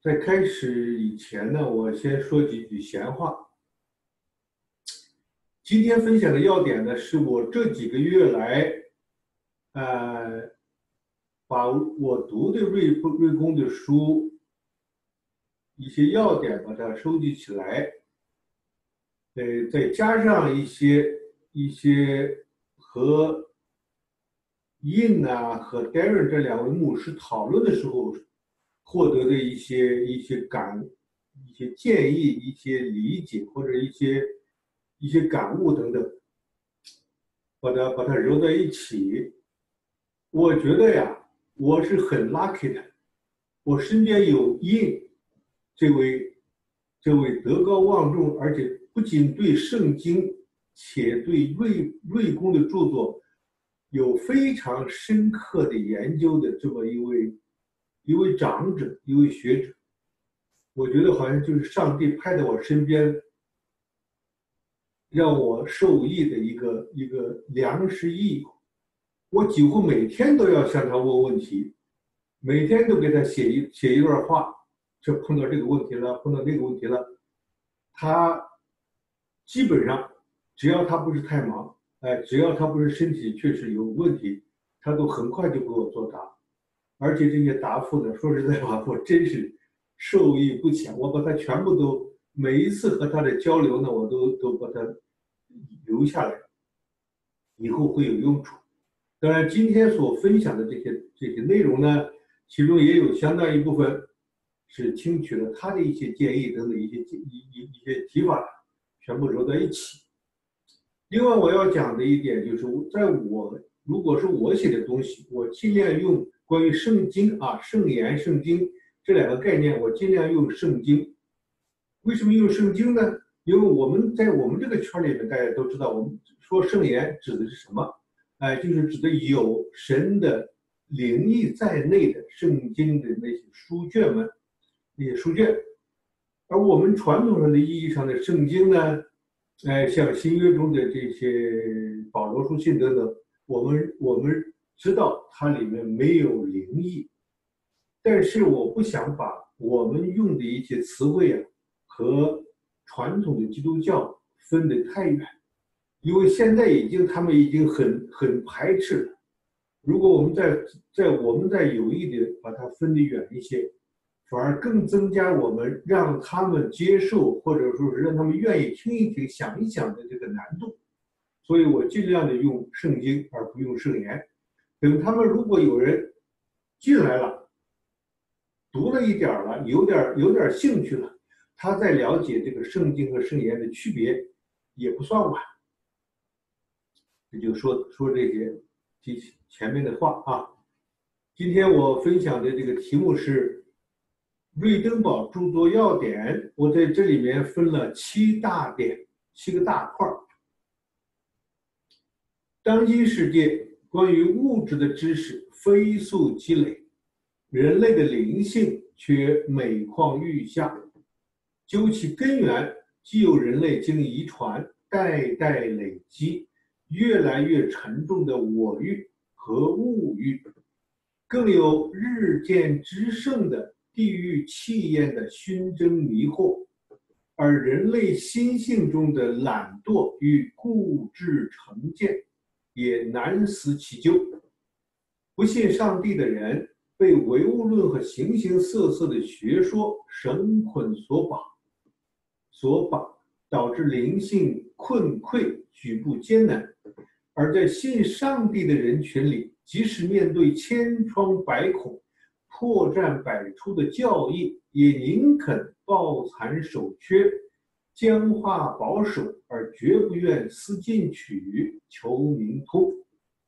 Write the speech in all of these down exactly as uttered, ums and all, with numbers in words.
在开始以前呢，我先说几句闲话。今天分享的要点呢，是我这几个月来，呃，把我读的瑞瑞公的书一些要点把它收集起来，呃，再加上一些一些和印啊和 Darren 这两位牧师讨论的时候获得的一些一些感、一些建议、一些理解或者一些一些感悟等等，把它把它揉在一起。我觉得呀，我是很 lucky 的，我身边有印这位这位德高望重，而且不仅对圣经，且对瑞瑞公的著作有非常深刻的研究的这么一位一位长者，一位学者。我觉得好像就是上帝派在我身边，让我受益的一个一个良师益友。我几乎每天都要向他问问题，每天都给他写一写一段话，这碰到这个问题了，碰到那个问题了，他基本上只要他不是太忙，哎，只要他不是身体确实有问题，他都很快就给我作答。而且这些答复呢，说实在话，我真是受益不浅。我把它全部都，每一次和他的交流呢，我都都把它留下来，以后会有用处。当然，今天所分享的这些这些内容呢，其中也有相当一部分是听取了他的一些建议等等一些一一一些提法，全部揉在一起。另外，我要讲的一点就是，在我如果是我写的东西，我尽量用关于圣经啊、圣言、圣经这两个概念，我尽量用圣经。为什么用圣经呢？因为我们在我们这个圈里面，大家都知道，我们说圣言指的是什么？哎，就是指的有神的灵意在内的圣经的那些书卷们，那些书卷。而我们传统上的意义上的圣经呢，哎，像新约中的这些保罗书信等等，我们我们知道它里面没有灵意，但是我不想把我们用的一些词汇啊和传统的基督教分得太远。因为现在已经他们已经很很排斥了，如果我们再在我们再有意的把它分得远一些，反而更增加我们让他们接受或者说是让他们愿意听一听、想一想的这个难度。所以我尽量的用圣经而不用圣言。等他们如果有人进来了，读了一点了，有点有点兴趣了，他再了解这个圣经和圣言的区别，也不算晚。这就说说这些提前面的话啊。今天我分享的这个题目是瑞登堡著作要点，我在这里面分了七大点，七个大块。当今世界关于物质的知识飞速积累，人类的灵性却每况愈下。究其根源，既有人类经遗传代代累积越来越沉重的我欲和物欲，更有日渐之盛的地狱气焰的熏蒸迷惑，而人类心性中的懒惰与固执成见也难思其究。不信上帝的人被唯物论和形形色色的学说绳捆所绑，所绑，导致灵性困溃，举步艰难。而在信上帝的人群里，即使面对千疮百孔、破绽百出的教义，也宁肯抱残守缺、僵化保守，而绝不愿思进取、求明通。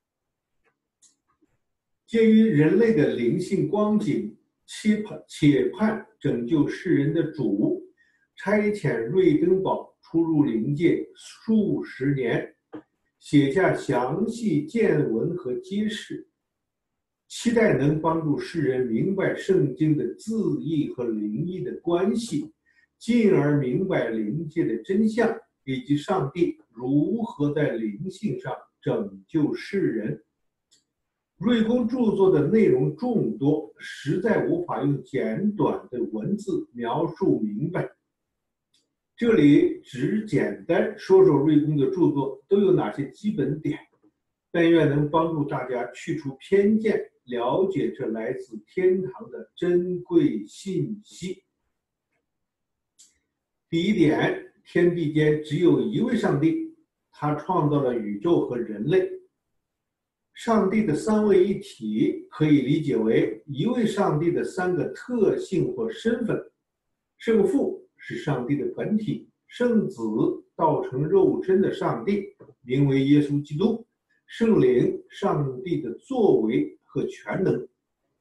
鉴于人类的灵性光景，且盼且盼拯救世人的主，差遣瑞登堡出入灵界数十年，写下详细见闻和揭示，期待能帮助世人明白圣经的字义和灵意的关系，进而明白灵界的真相，以及上帝如何在灵性上拯救世人。 瑞公著作的内容众多，实在无法用简短的文字描述明白。这里只简单说说瑞公的著作都有哪些基本点，但愿能帮助大家去除偏见，了解这来自天堂的珍贵信息。第一点，天地间只有一位上帝，他创造了宇宙和人类。上帝的三位一体可以理解为一位上帝的三个特性或身份。圣父是上帝的本体，圣子道成肉身的上帝，名为耶稣基督，圣灵上帝的作为和全能。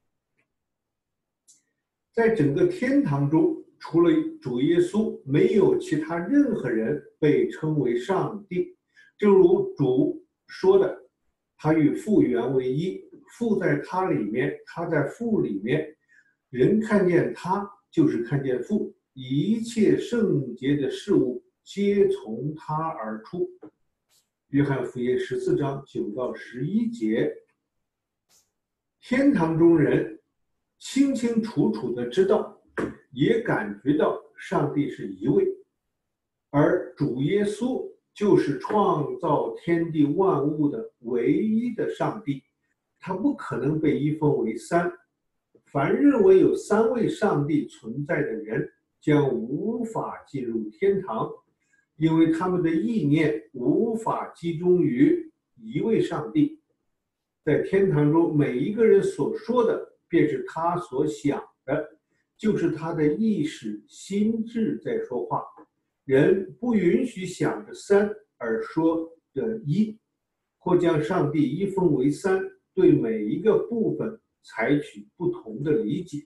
在整个天堂中，除了主耶稣，没有其他任何人被称为上帝。正如主说的，他与父原为一，父在他里面，他在父里面，人看见他就是看见父，一切圣洁的事物皆从他而出。约翰福音十四章九到十一节。天堂中人清清楚楚地知道，也感觉到上帝是一位，而主耶稣就是创造天地万物的唯一的上帝，他不可能被一分为三。凡认为有三位上帝存在的人，将无法进入天堂，因为他们的意念无法集中于一位上帝。在天堂中，每一个人所说的便是他所想的，就是他的意识心智在说话。人不允许想着三而说的一，或将上帝一分为三，对每一个部分采取不同的理解。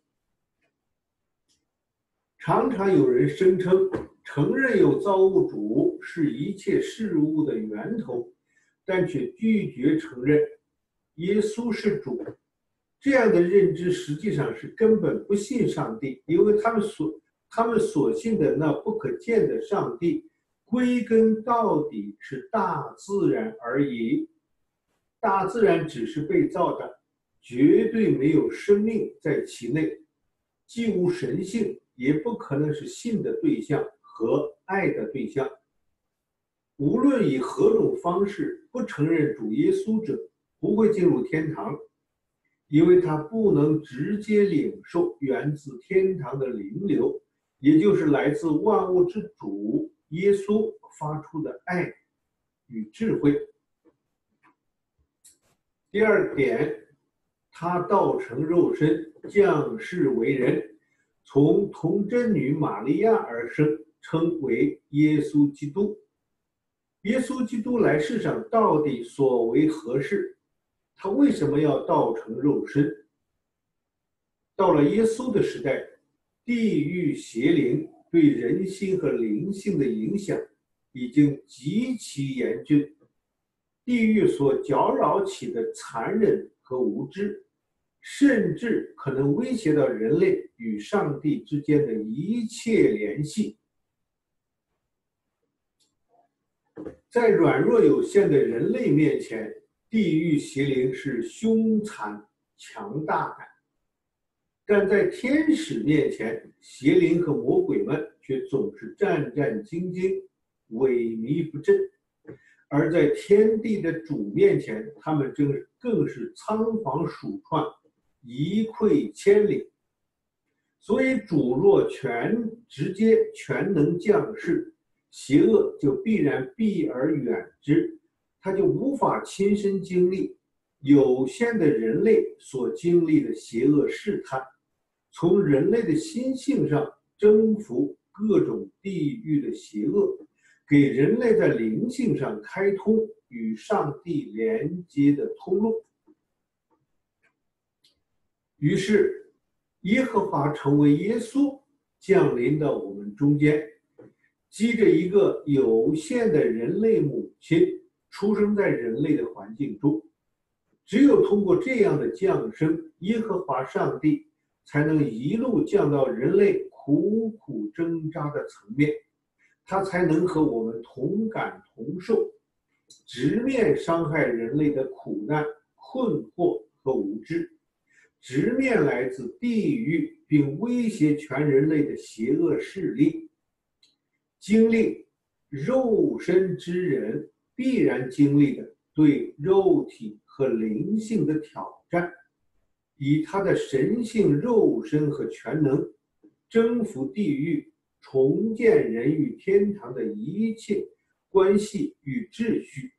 常常有人声称承认有造物主是一切事物的源头，但却拒绝承认耶稣是主。这样的认知实际上是根本不信上帝，因为他们所他们所信的那不可见的上帝，归根到底是大自然而已。大自然只是被造的，绝对没有生命在其内，既无神性，也不可能是信的对象和爱的对象。无论以何种方式，不承认主耶稣者不会进入天堂，因为他不能直接领受源自天堂的灵流，也就是来自万物之主耶稣发出的爱与智慧。第二点，他道成肉身，降世为人，从童贞女玛利亚而生，称为耶稣基督。耶稣基督来世上到底所为何事？他为什么要道成肉身？到了耶稣的时代，地狱邪灵对人心和灵性的影响已经极其严峻，地狱所搅扰起的残忍和无知，甚至可能威胁到人类与上帝之间的一切联系。在软弱有限的人类面前，地狱邪灵是凶残强大的，但在天使面前，邪灵和魔鬼们却总是战战兢兢，萎靡不振。而在天地的主面前，他们更更是仓皇鼠窜，一溃千里。所以主若全直接全能降世，邪恶就必然避而远之，他就无法亲身经历有限的人类所经历的邪恶试探，从人类的心性上征服各种地狱的邪恶，给人类在灵性上开通与上帝连接的通路。于是耶和华成为耶稣降临到我们中间，基着一个有限的人类母亲出生在人类的环境中。只有通过这样的降生，耶和华上帝才能一路降到人类苦苦挣扎的层面，他才能和我们同感同受，直面伤害人类的苦难、困惑和无知，直面来自地狱并威胁全人类的邪恶势力。经历肉身之人必然经历的对肉体和灵性的挑战，以他的神性肉身和全能征服地狱，重建人与天堂的一切关系与秩序，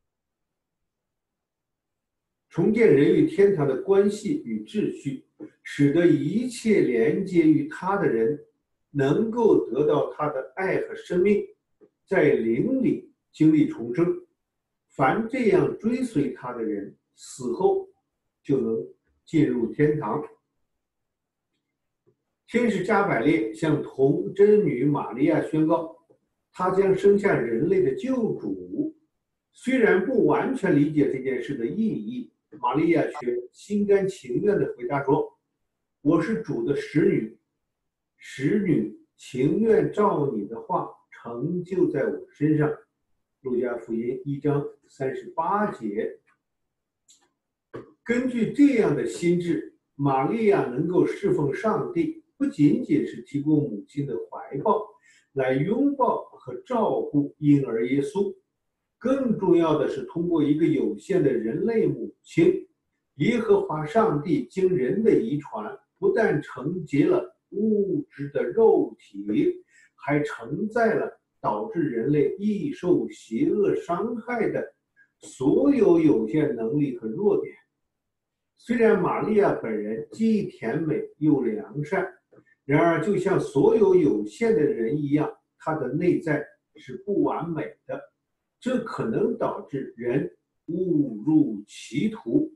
重建人与天堂的关系与秩序，使得一切连接于他的人能够得到他的爱和生命，在灵里经历重生。凡这样追随他的人，死后就能进入天堂。天使加百列向童真女玛利亚宣告，他将生下人类的救主。虽然不完全理解这件事的意义，玛利亚却心甘情愿地回答说：“我是主的使女，使女情愿照你的话成就在我身上。”路加福音一章三十八节。根据这样的心智，玛利亚能够侍奉上帝，不仅仅是提供母亲的怀抱，来拥抱和照顾婴儿耶稣，更重要的是通过一个有限的人类母亲，耶和华上帝经人的遗传，不但承接了物质的肉体，还承载了导致人类易受邪恶伤害的所有有限能力和弱点。虽然玛利亚本人既甜美又良善，然而就像所有有限的人一样，她的内在是不完美的，这可能导致人误入歧途。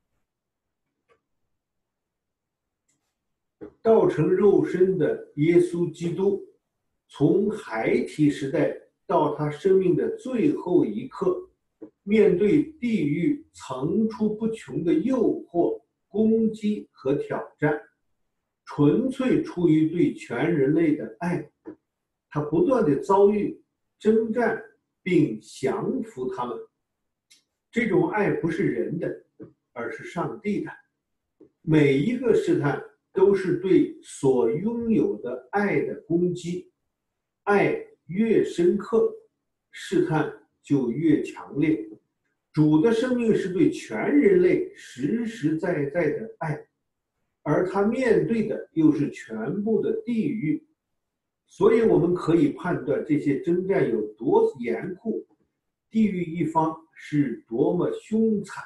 道成肉身的耶稣基督，从孩提时代到他生命的最后一刻，面对地狱层出不穷的诱惑、攻击和挑战，纯粹出于对全人类的爱，他不断地遭遇征战并降服他们。这种爱不是人的，而是上帝的。每一个试探都是对所拥有的爱的攻击，爱越深刻，试探就越强烈。主的生命是对全人类实实在在的爱，而他面对的又是全部的地狱，所以我们可以判断这些征战有多严酷，地狱一方是多么凶残。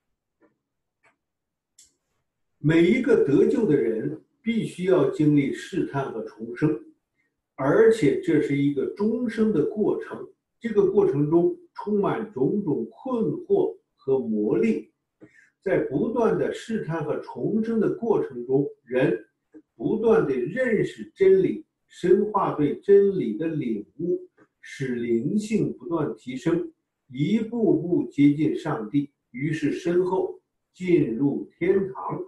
每一个得救的人必须要经历试探和重生，而且这是一个终生的过程。这个过程中充满种种困惑和磨砺，在不断的试探和重生的过程中，人不断地认识真理，深化对真理的领悟，使灵性不断提升，一步步接近上帝，于是身后进入天堂。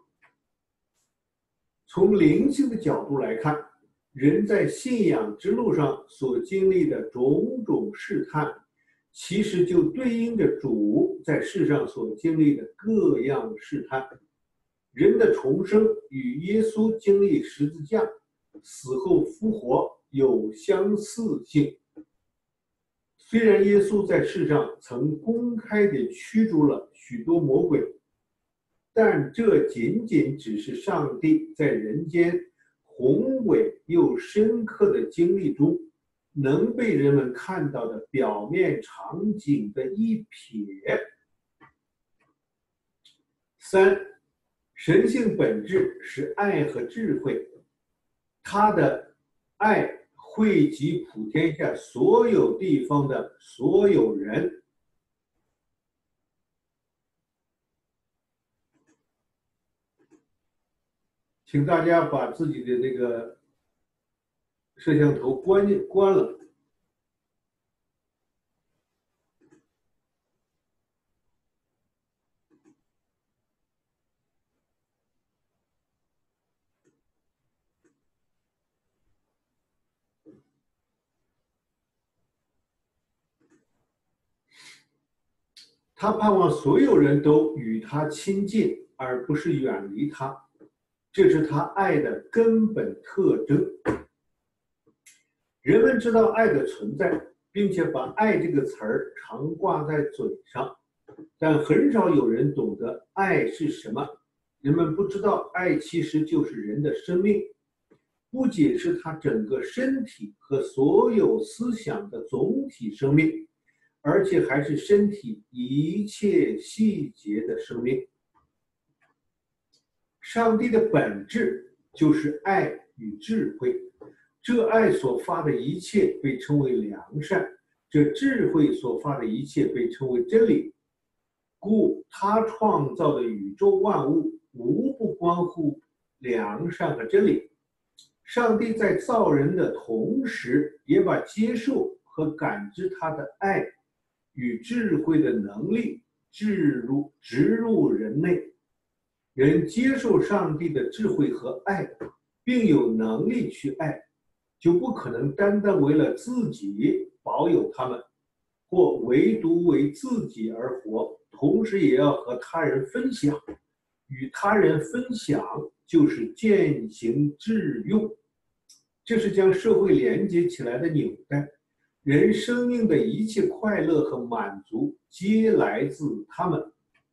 从灵性的角度来看，人在信仰之路上所经历的种种试探，其实就对应着主在世上所经历的各样试探。人的重生与耶稣经历十字架、死后复活有相似性。虽然耶稣在世上曾公开地驱逐了许多魔鬼，但这仅仅只是上帝在人间宏伟又深刻的经历中能被人们看到的表面场景的一瞥。三，神性本质是爱和智慧，他的爱惠及普天下所有地方的所有人。请大家把自己的这个摄像头关关了。他盼望所有人都与他亲近， 而不是远离他，这是他爱的根本特征。人们知道爱的存在，并且把爱这个词儿常挂在嘴上，但很少有人懂得爱是什么。人们不知道爱其实就是人的生命，不仅是他整个身体和所有思想的总体生命，而且还是身体一切细节的生命。上帝的本质就是爱与智慧，这爱所发的一切被称为良善，这智慧所发的一切被称为真理。故他创造的宇宙万物无不关乎良善和真理。上帝在造人的同时，也把接受和感知他的爱与智慧的能力置入植入人类。人接受上帝的智慧和爱，并有能力去爱，就不可能单单为了自己保有他们，或唯独为自己而活，同时也要和他人分享。与他人分享就是践行致用，这是将社会连接起来的纽带。人生命的一切快乐和满足皆来自他们。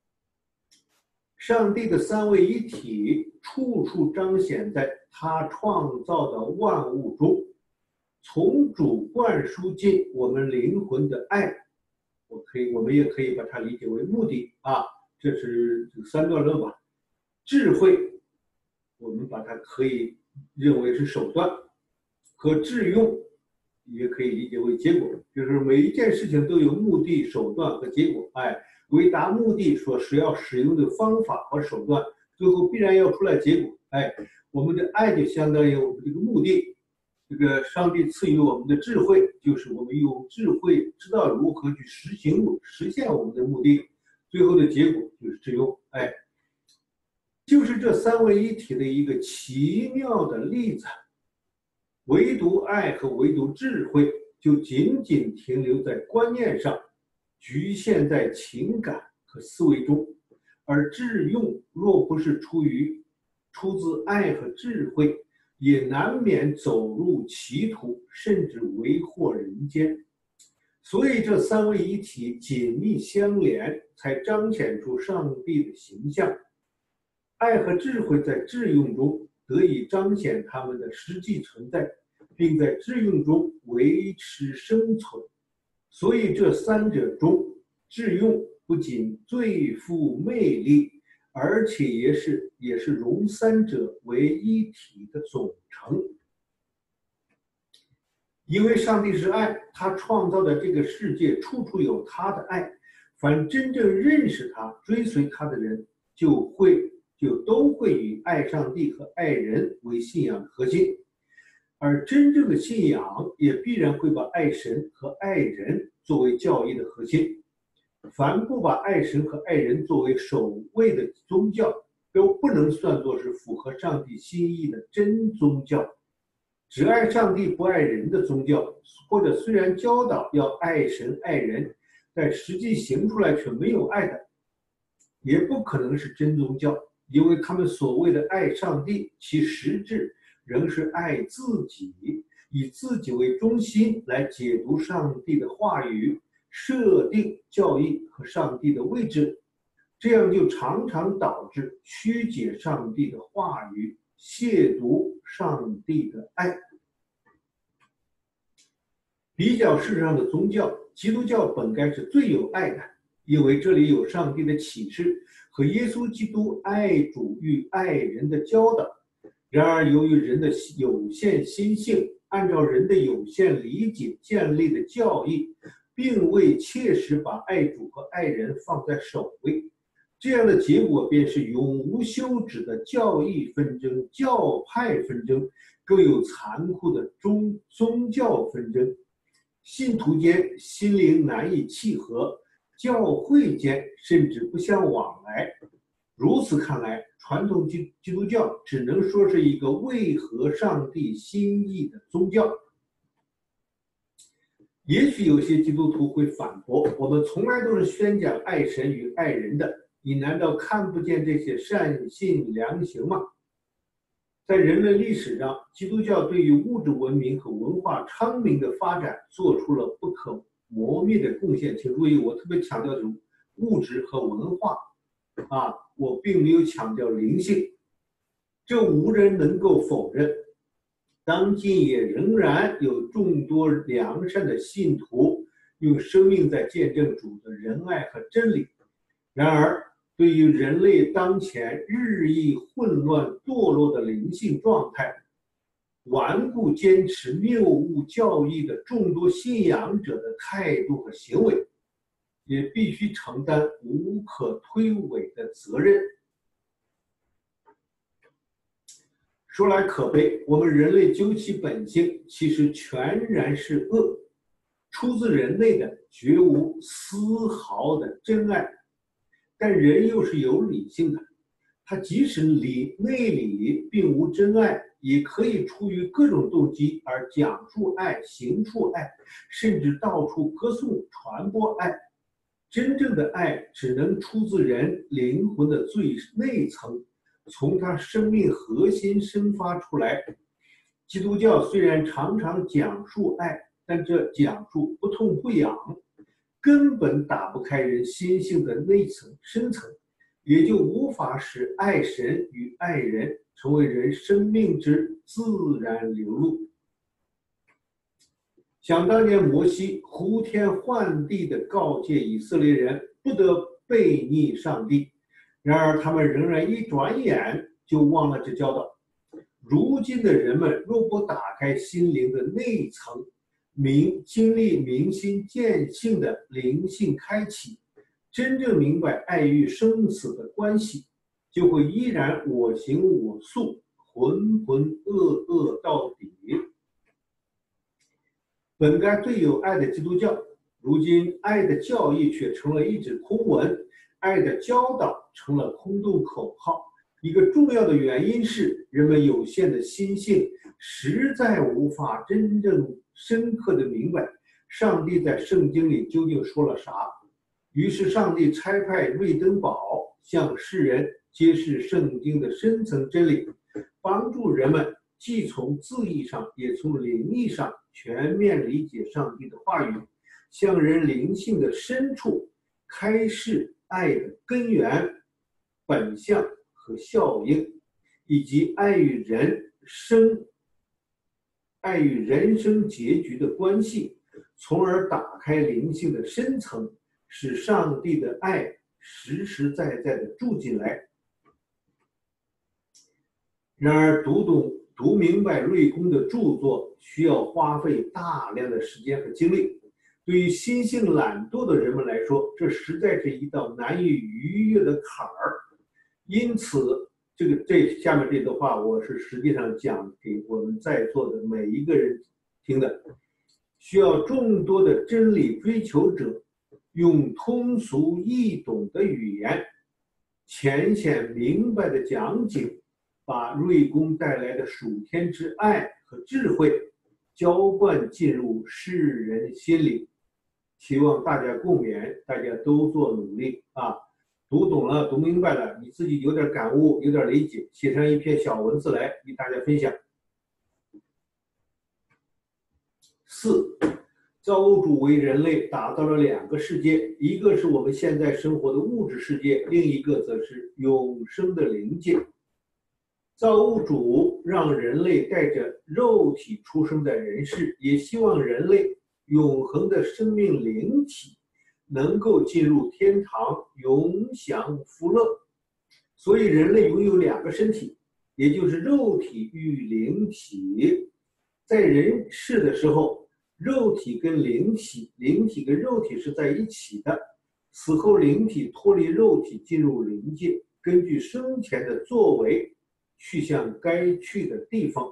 上帝的三位一体处处彰显在他创造的万物中，从主灌输进我们灵魂的爱，我可以，我们也可以把它理解为目的啊，这是这个三段论法。智慧，我们把它可以认为是手段，和致用也可以理解为结果，就是每一件事情都有目的、手段和结果。哎，为达目的所需要使用的方法和手段，最后必然要出来结果。哎，我们的爱就相当于我们这个目的。这个上帝赐予我们的智慧，就是我们用智慧知道如何去实行实现我们的目的，最后的结果就是致用。哎，就是这三位一体的一个奇妙的例子。唯独爱和唯独智慧就仅仅停留在观念上，局限在情感和思维中，而致用若不是出于出自爱和智慧，也难免走入歧途，甚至为祸人间。所以这三位一体紧密相连，才彰显出上帝的形象。爱和智慧在致用中得以彰显他们的实际存在，并在致用中维持生存。所以这三者中，致用不仅最富魅力，而且也是也是融三者为一体的总成。因为上帝是爱，他创造的这个世界处处有他的爱，凡真正认识他、追随他的人，就会就都会以爱上帝和爱人为信仰的核心。而真正的信仰也必然会把爱神和爱人作为教义的核心。凡不把爱神和爱人作为首位的宗教，都不能算作是符合上帝心意的真宗教。只爱上帝不爱人的宗教，或者虽然教导要爱神爱人，但实际行出来却没有爱的，也不可能是真宗教。因为他们所谓的爱上帝，其实质仍是爱自己，以自己为中心来解读上帝的话语，设定教义和上帝的位置，这样就常常导致曲解上帝的话语，亵渎上帝的爱。比较世上的宗教，基督教本该是最有爱的，因为这里有上帝的启示和耶稣基督爱主与爱人的教导。然而由于人的有限心性，按照人的有限理解建立的教义，并未切实把爱主和爱人放在首位，这样的结果便是永无休止的教义纷争、教派纷争，更有残酷的宗宗教纷争。信徒间心灵难以契合，教会间甚至不相往来。如此看来，传统基基督教只能说是一个未合上帝心意的宗教。也许有些基督徒会反驳，我们从来都是宣讲爱神与爱人的， 你难道看不见这些善信良行吗？在人类历史上，基督教对于物质文明和文化昌明的发展做出了不可磨灭的贡献。请注意，我特别强调的是物质和文化，啊，我并没有强调灵性，这无人能够否认。当今也仍然有众多良善的信徒用生命在见证主的仁爱和真理。然而，对于人类当前日益混乱堕落的灵性状态，顽固坚持谬误教义的众多信仰者的态度和行为，也必须承担无可推诿的责任。说来可悲，我们人类究其本性，其实全然是恶，出自人类的绝无丝毫的真爱。但人又是有理性的，他即使里内里并无真爱，也可以出于各种动机而讲述爱、行出爱，甚至到处歌颂、传播爱。真正的爱只能出自人灵魂的最内层，从他生命核心生发出来。基督教虽然常常讲述爱，但这讲述不痛不痒，根本打不开人心性的内层深层，也就无法使爱神与爱人成为人生命之自然流露。想当年摩西呼天唤地地告诫以色列人不得悖逆上帝，然而他们仍然一转眼就忘了这教导。如今的人们若不打开心灵的内层，明经历明心见性的灵性开启，真正明白爱与生死的关系，就会依然我行我素，浑浑噩噩到底。本该最有爱的基督教，如今爱的教义却成了一纸空文，爱的教导成了空洞口号。一个重要的原因是，人们有限的心性实在无法真正深刻地明白上帝在圣经里究竟说了啥。于是上帝差派瑞登堡向世人揭示圣经的深层真理，帮助人们既从字义上也从灵意上全面理解上帝的话语，向人灵性的深处开示爱的根源、本相和效应，以及爱与人生、爱与人生结局的关系，从而打开灵性的深层，使上帝的爱实实在在地住进来。然而，读懂、读明白瑞公的著作，需要花费大量的时间和精力。对于心性懒惰的人们来说，这实在是一道难以逾越的坎儿。因此，这个这下面这段话，我是实际上讲给我们在座的每一个人听的。需要众多的真理追求者，用通俗易懂的语言，浅显明白的讲解，把瑞公带来的属天之爱和智慧浇灌进入世人心里。希望大家共勉，大家都做努力啊！读懂了，读明白了，你自己有点感悟，有点理解，写上一篇小文字来与大家分享。四，造物主为人类打造了两个世界，一个是我们现在生活的物质世界，另一个则是永生的灵界。造物主让人类带着肉体出生在人世，也希望人类永恒的生命灵体能够进入天堂，永享福乐。所以人类拥有两个身体，也就是肉体与灵体。在人世的时候，肉体跟灵体，灵体跟肉体是在一起的。死后灵体脱离肉体进入灵界，根据生前的作为去向该去的地方。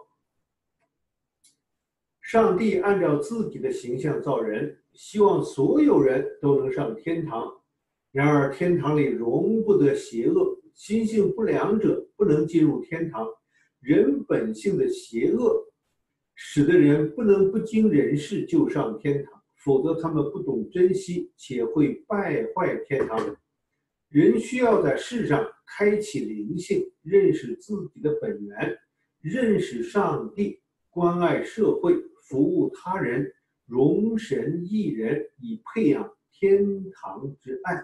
上帝按照自己的形象造人，希望所有人都能上天堂。然而天堂里容不得邪恶，心性不良者不能进入天堂。人本性的邪恶使得人不能不经人事就上天堂，否则他们不懂珍惜，且会败坏天堂。 人需要在世上开启灵性，认识自己的本源，认识上帝，关爱社会，服务他人，容神益人，以培养天堂之爱。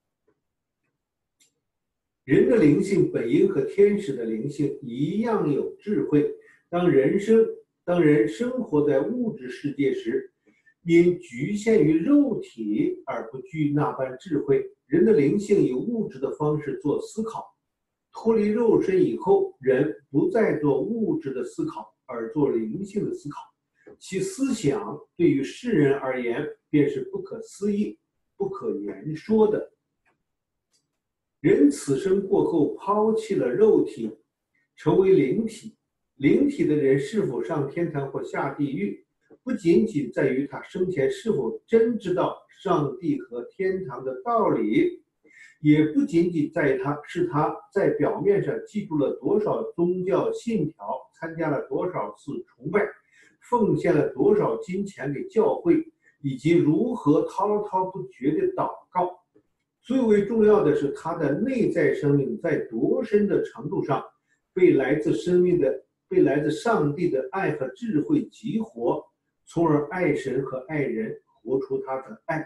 人的灵性本应和天使的灵性一样有智慧。当人生当人生活在物质世界时，因局限于肉体而不具那般智慧。人的灵性以物质的方式做思考，脱离肉身以后，人不再做物质的思考，而做灵性的思考。其思想对于世人而言便是不可思议、不可言说的。人此生过后抛弃了肉体，成为灵体。灵体的人是否上天堂或下地狱，不仅仅在于他生前是否真知道上帝和天堂的道理，也不仅仅在于他是他在表面上记住了多少宗教信条，参加了多少次崇拜，奉献了多少金钱给教会，以及如何滔滔不绝地祷告。最为重要的是，他的内在生命在多深的程度上被来自生命的被来自上帝的爱和智慧激活，从而爱神和爱人，活出他的爱。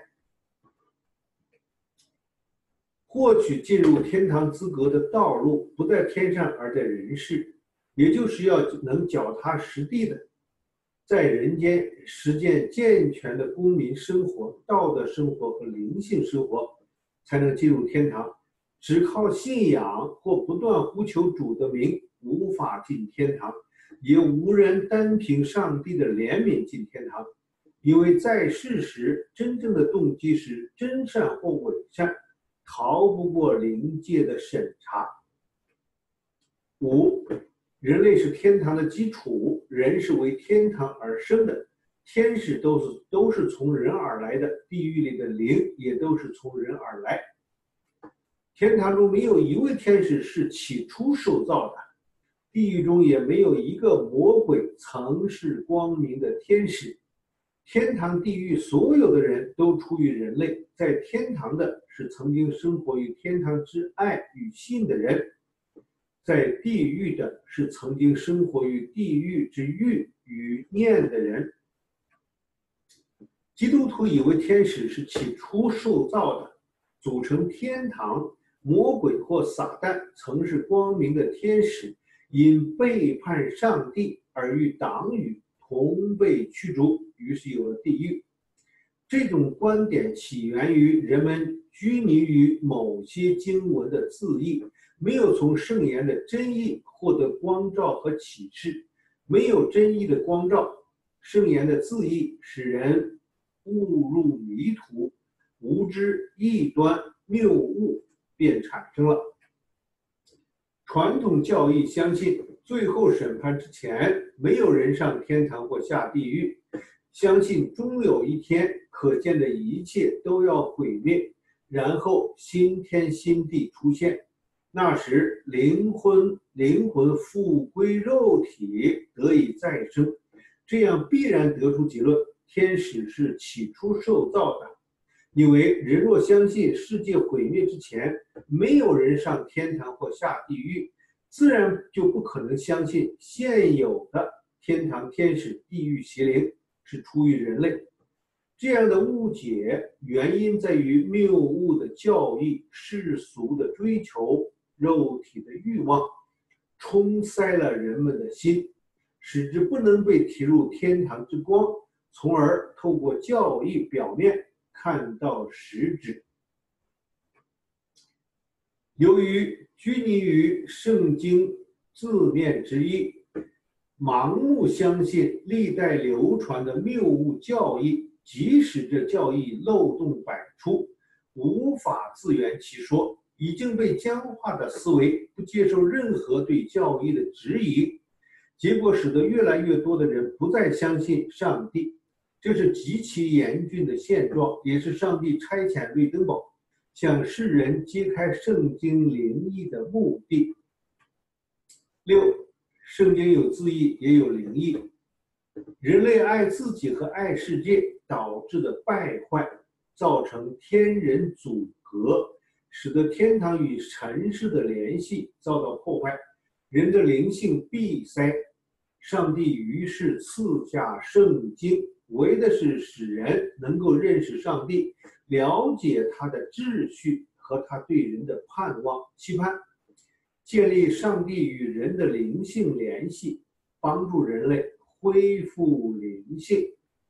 获取进入天堂资格的道路不在天上而在人世，也就是要能脚踏实地的在人间实践健全的公民生活、道德生活和灵性生活，才能进入天堂。只靠信仰或不断呼求主的名，无法进天堂，也无人单凭上帝的怜悯进天堂。因为在世时真正的动机是真善或伪善，逃不过灵界的审查。五，人类是天堂的基础，人是为天堂而生的，天使都是都是从人而来的，地狱里的灵也都是从人而来。天堂中没有一位天使是起初受造的，地狱中也没有一个魔鬼曾是光明的天使。天堂、地狱所有的人都出于人类，在天堂的是曾经生活于天堂之爱与信的人，在地狱的是曾经生活于地狱之欲与念的人。基督徒以为天使是起初受造的，组成天堂。魔鬼或撒旦曾是光明的天使，因背叛上帝而与党羽同被驱逐，于是有了地狱。这种观点起源于人们拘泥于某些经文的字义，没有从圣言的真意获得光照和启示。没有真意的光照，圣言的字义使人误入迷途，无知、异端、谬误便产生了。传统教义相信，最后审判之前，没有人上天堂或下地狱，相信终有一天，可见的一切都要毁灭，然后新天新地出现。那时，灵魂灵魂复归肉体，得以再生，这样必然得出结论：天使是起初受造的。因为人若相信世界毁灭之前没有人上天堂或下地狱，自然就不可能相信现有的天堂、天使、地狱邪灵是出于人类。这样的误解原因在于谬误的教义、世俗的追求、肉体的欲望，冲塞了人们的心，使之不能被提入天堂之光，从而透过教义表面看到实质。由于拘泥于圣经字面之意，盲目相信历代流传的谬误教义，即使这教义漏洞百出，无法自圆其说，已经被僵化的思维不接受任何对教义的质疑，结果使得越来越多的人不再相信上帝。这是极其严峻的现状，也是上帝差遣瑞登堡向世人揭开圣经灵意的目的。六，圣经有字义，也有灵意。人类爱自己和爱世界导致的败坏，造成天人阻隔， 使得天堂与尘世的联系遭到破坏，人的灵性闭塞。上帝于是赐下圣经，为的是使人能够认识上帝，了解他的秩序和他对人的盼望期盼，建立上帝与人的灵性联系，帮助人类恢复灵性。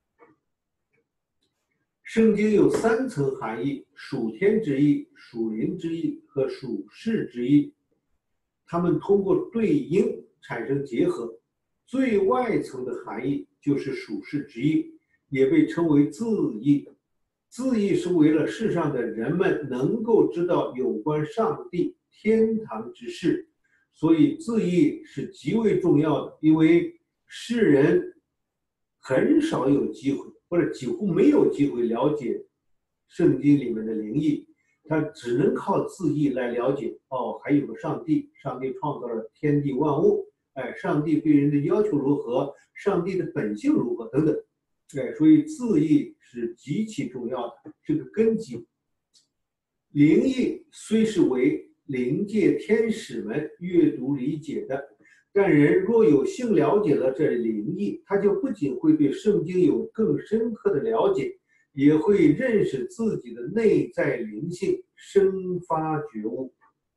圣经有三层含义：属天之意、属灵之意和属世之意，它们通过对应产生结合。最外层的含义就是属世之意，也被称为字义。字义是为了世上的人们能够知道有关上帝、天堂之事，所以字义是极为重要的。因为世人很少有机会，或者几乎没有机会了解圣经里面的灵异，他只能靠字义来了解。哦，还有个上帝，上帝创造了天地万物。哎，上帝对人的要求如何？上帝的本性如何？等等。哎，所以字义是极其重要的，是个根基。灵异虽是为灵界天使们阅读理解的，但人若有幸了解了这灵异，他就不仅会对圣经有更深刻的了解，也会认识自己的内在灵性，生发觉悟。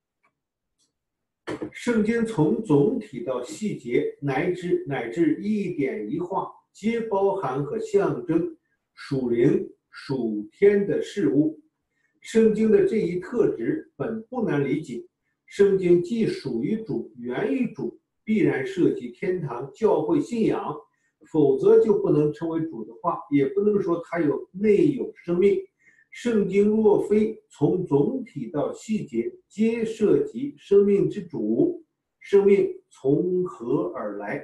圣经从总体到细节，乃至乃至一点一画，皆包含和象征属灵属天的事物。圣经的这一特质本不难理解，圣经既属于主，源于主，必然涉及天堂教会信仰，否则就不能称为主的话，也不能说它有内有生命。圣经若非从总体到细节皆涉及生命之主，生命从何而来？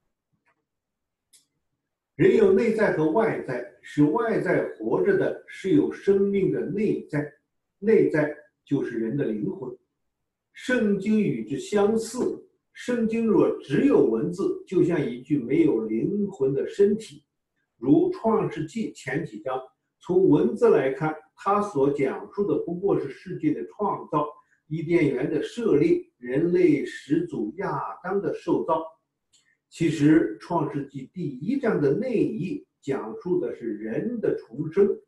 人有内在和外在，使外在活着的是有生命的内在，内在就是人的灵魂。圣经与之相似，圣经若只有文字，就像一具没有灵魂的身体。如创世纪前几章，从文字来看，它所讲述的不过是世界的创造、伊甸园的设立、人类始祖亚当的受造。其实创世纪第一章的内意讲述的是人的重生。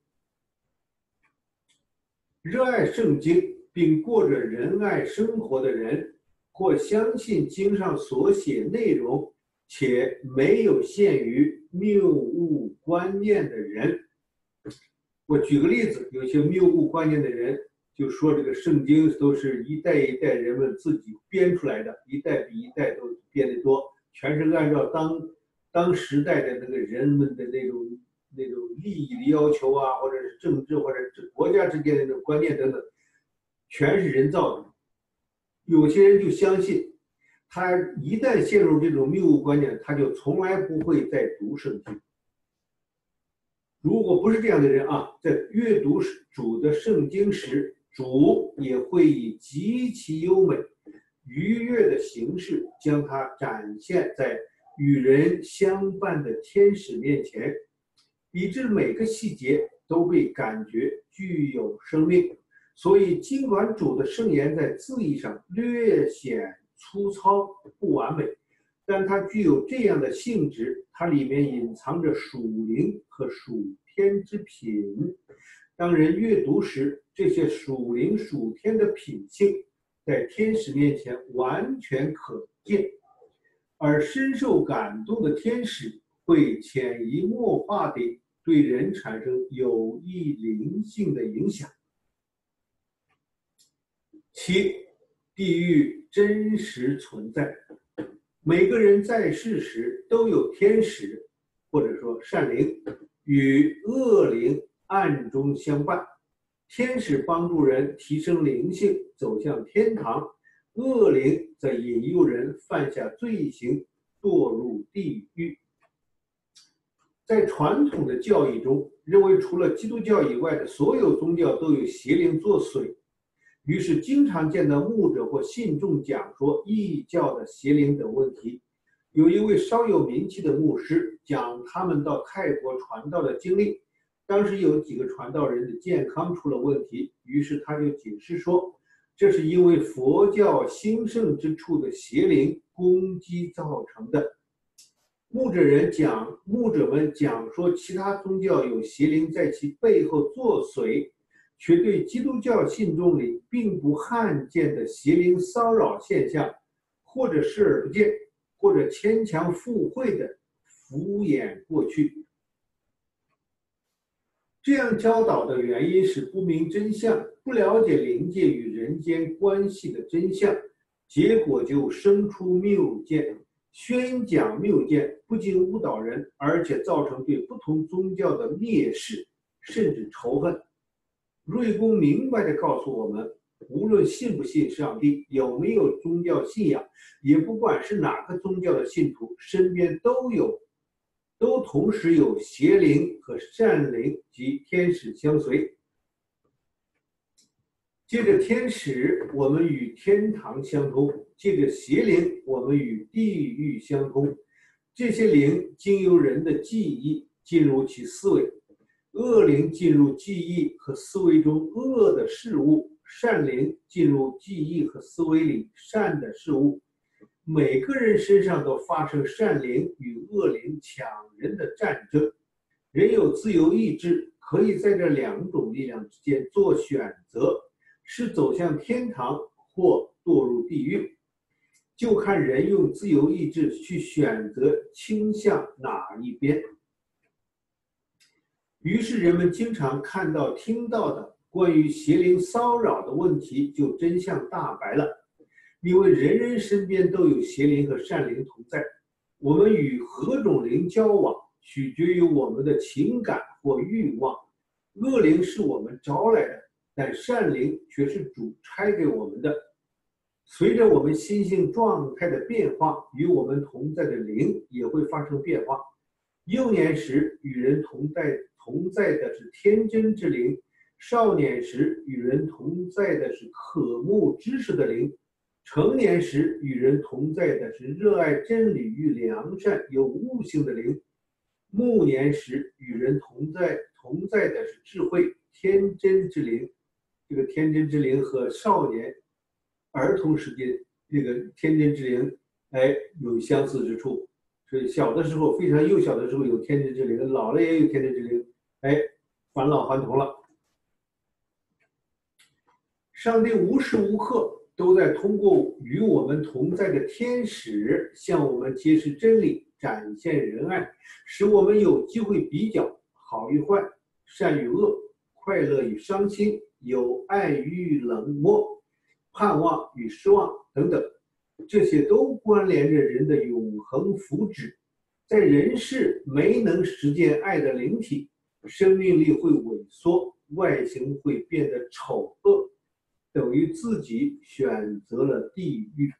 热爱圣经并过着仁爱生活的人，或相信经上所写内容且没有陷于谬误观念的人。我举个例子，有些谬误观念的人就说这个圣经都是一代一代人们自己编出来的，一代比一代都编得多，全是按照当当时代的那个人们的那种那种利益的要求啊，或者是政治或者是国家之间的那种观念等等，全是人造的。有些人就相信，他一旦陷入这种谬误观念，他就从来不会再读圣经。如果不是这样的人啊，在阅读主的圣经时，主也会以极其优美、愉悦的形式将它展现在与人相伴的天使面前，以致每个细节都被感觉具有生命。所以，尽管主的圣言在字义上略显粗糙不完美，但它具有这样的性质，它里面隐藏着属灵和属天之品。当人阅读时，这些属灵属天的品性在天使面前完全可见，而深受感动的天使会潜移默化地对人产生有益灵性的影响。七，地狱真实存在。每个人在世时都有天使，或者说善灵，与恶灵暗中相伴。天使帮助人提升灵性，走向天堂；恶灵则引诱人犯下罪行，堕入地狱。在传统的教义中，认为除了基督教以外的所有宗教都有邪灵作祟，于是经常见到牧者或信众讲说异教的邪灵等问题。有一位稍有名气的牧师讲他们到泰国传道的经历， 当时有几个传道人的健康出了问题，于是他就解释说，这是因为佛教兴盛之处的邪灵攻击造成的。牧者人讲，牧者们讲说其他宗教有邪灵在其背后作祟，却对基督教信众里并不罕见的邪灵骚扰现象，或者视而不见，或者牵强附会的敷衍过去。这样教导的原因是不明真相，不了解灵界与人间关系的真相，结果就生出谬见。宣讲谬见不仅误导人，而且造成对不同宗教的蔑视甚至仇恨。瑞公明白地告诉我们，无论信不信上帝，有没有宗教信仰，也不管是哪个宗教的信徒，身边都有都同时有邪灵和善灵及天使相随。借着天使，我们与天堂相通；借着邪灵，我们与地狱相通。这些灵经由人的记忆进入其思维，恶灵进入记忆和思维中恶的事物，善灵进入记忆和思维里善的事物。每个人身上都发生善灵与恶灵抢人的战争。人有自由意志，可以在这两种力量之间做选择，是走向天堂或堕入地狱，就看人用自由意志去选择倾向哪一边。于是人们经常看到听到的关于邪灵骚扰的问题就真相大白了。因为人人身边都有邪灵和善灵同在，我们与何种灵交往取决于我们的情感或欲望。恶灵是我们招来的，但善灵却是主差给我们的。随着我们心性状态的变化，与我们同在的灵也会发生变化。幼年时与人同在同在的是天真之灵，少年时与人同在的是渴慕知识的灵，成年时与人同在的是热爱真理与良善有悟性的灵，暮年时与人同在同在的是智慧天真之灵。这个天真之灵和少年儿童时间这个天真之灵哎有相似之处，所以小的时候非常幼小的时候有天真之灵，老了也有天真之灵，哎返老还童了。上帝无时无刻都在通过与我们同在的天使向我们揭示真理，展现仁爱，使我们有机会比较好与坏，善与恶，快乐与伤心，有爱与冷漠，盼望与失望等等。这些都关联着人的永恒福祉。在人世没能实践爱的灵体，生命力会萎缩，外形会变得丑恶，等于自己选择了地狱。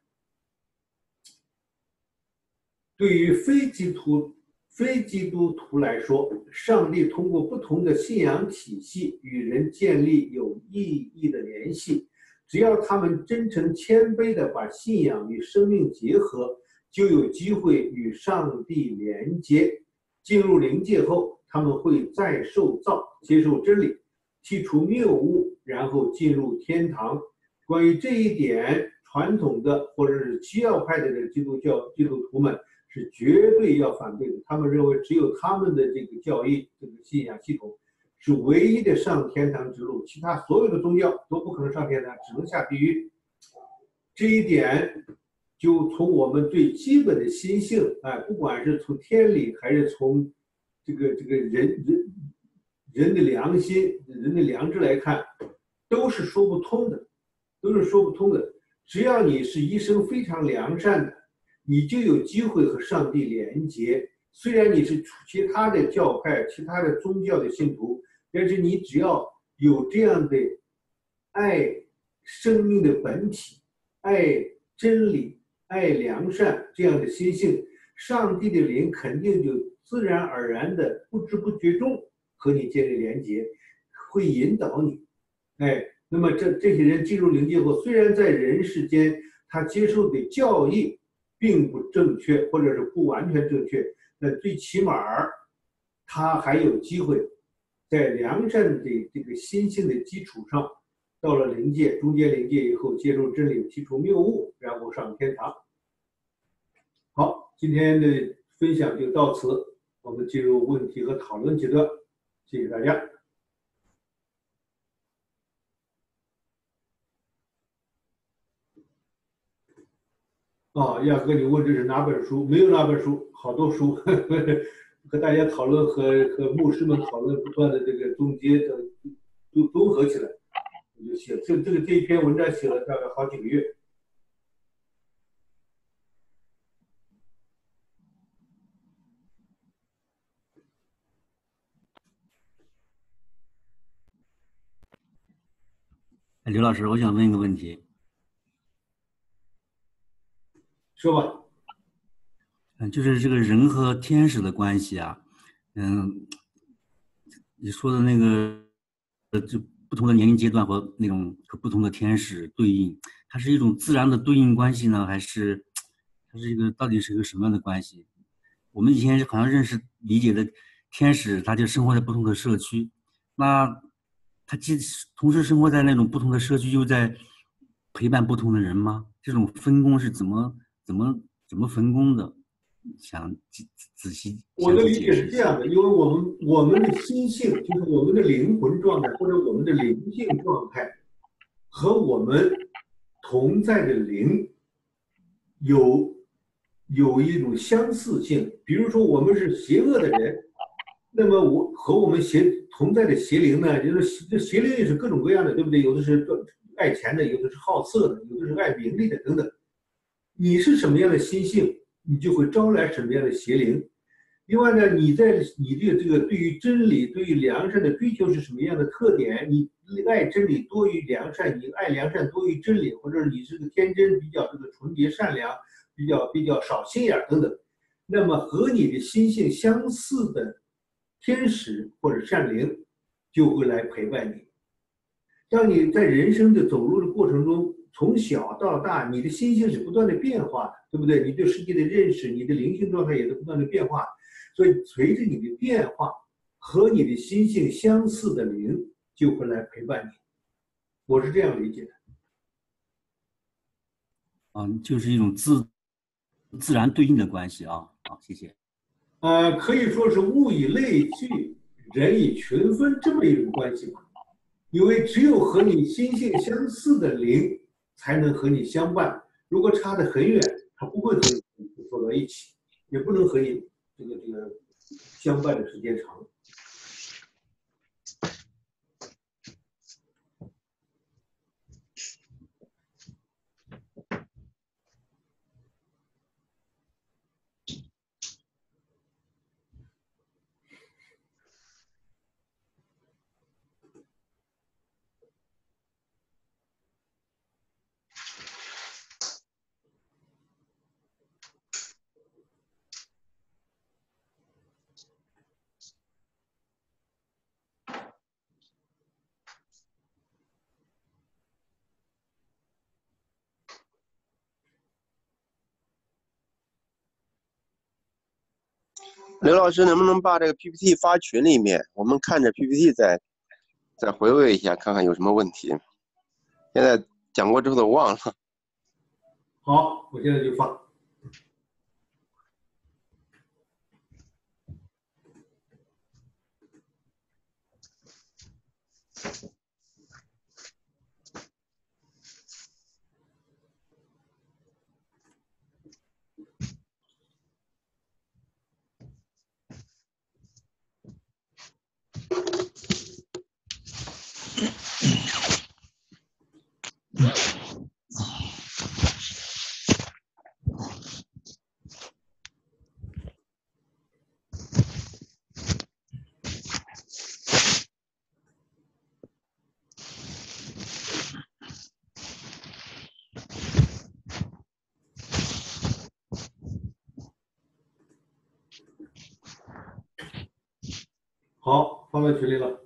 对于非基督非基督徒来说，上帝通过不同的信仰体系与人建立有意义的联系。只要他们真诚谦卑地把信仰与生命结合，就有机会与上帝连接。进入灵界后，他们会再受造，接受真理，剔除谬误，然后进入天堂。关于这一点，传统的或者是基要派的这个基督教基督徒们是绝对要反对的。他们认为只有他们的这个教义、这个信仰系统是唯一的上天堂之路，其他所有的宗教都不可能上天堂，只能下地狱。这一点就从我们最基本的心性，哎，不管是从天理还是从这个这个人人人的良心、人的良知来看，都是说不通的，都是说不通的。只要你是一生非常良善的，你就有机会和上帝连接。虽然你是其他的教派、其他的宗教的信徒，但是你只要有这样的爱生命的本体、爱真理、爱良善这样的心性，上帝的灵肯定就自然而然的、不知不觉中和你建立连接，会引导你。哎，那么这这些人进入灵界后，虽然在人世间他接受的教义并不正确，或者是不完全正确，但最起码他还有机会在良善的这个心性的基础上，到了灵界、中间灵界以后，接受真理，剔除谬误，然后上天堂。好，今天的分享就到此，我们进入问题和讨论阶段，谢谢大家。啊，亚哥，你问这是哪本书？没有哪本书，好多书，呵呵和大家讨论和和牧师们讨论，不断的这个总结的都综合起来，我就写这这个这一篇文章写了大概好几个月。 刘老师，我想问一个问题。 说吧。 嗯，就是这个人和天使的关系啊，嗯，你说的那个，呃，就不同的年龄阶段和那种和不同的天使对应，它是一种自然的对应关系呢，还是它是一个到底是一个什么样的关系？我们以前好像认识理解的天使，他就生活在不同的社区，那他既同时生活在那种不同的社区，又在陪伴不同的人吗？这种分工是怎么怎么怎么分工的？想仔仔细我的理解详细解释一下。 是这样的，因为我们我们的心性，就是我们的灵魂状态或者我们的灵性状态，和我们同在的灵有有一种相似性。比如说，我们是邪恶的人，那么我和我们邪同在的邪灵呢，就是这邪灵也是各种各样的，对不对？有的是爱钱的，有的是好色的，有的是爱名利的，等等。你是什么样的心性，你就会招来什么样的邪灵。另外呢，你在你的这个对于真理、对于良善的追求是什么样的特点？你爱真理多于良善，你爱良善多于真理，或者你是个天真、比较这个纯洁、善良、比较比较少心眼等等。那么和你的心性相似的天使或者善灵就会来陪伴你。当你在人生的走路的过程中，从小到大，你的心性是不断的变化的，对不对？你对世界的认识，你的灵性状态也在不断的变化。所以，随着你的变化，和你的心性相似的灵就会来陪伴你。我是这样理解的。 嗯，就是一种自自然对应的关系啊。好，谢谢。 呃，可以说是物以类聚，人以群分这么一种关系吧。因为只有和你心性相似的灵，才能和你相伴。如果差得很远，它不会和你走到一起，也不能和你这个这个相伴的时间长。 刘老师，能不能把这个 P P T 发群里面？我们看着 P P T 再再回味一下，看看有什么问题。现在讲过之后都忘了。 好，我现在就发。好，发到群里了。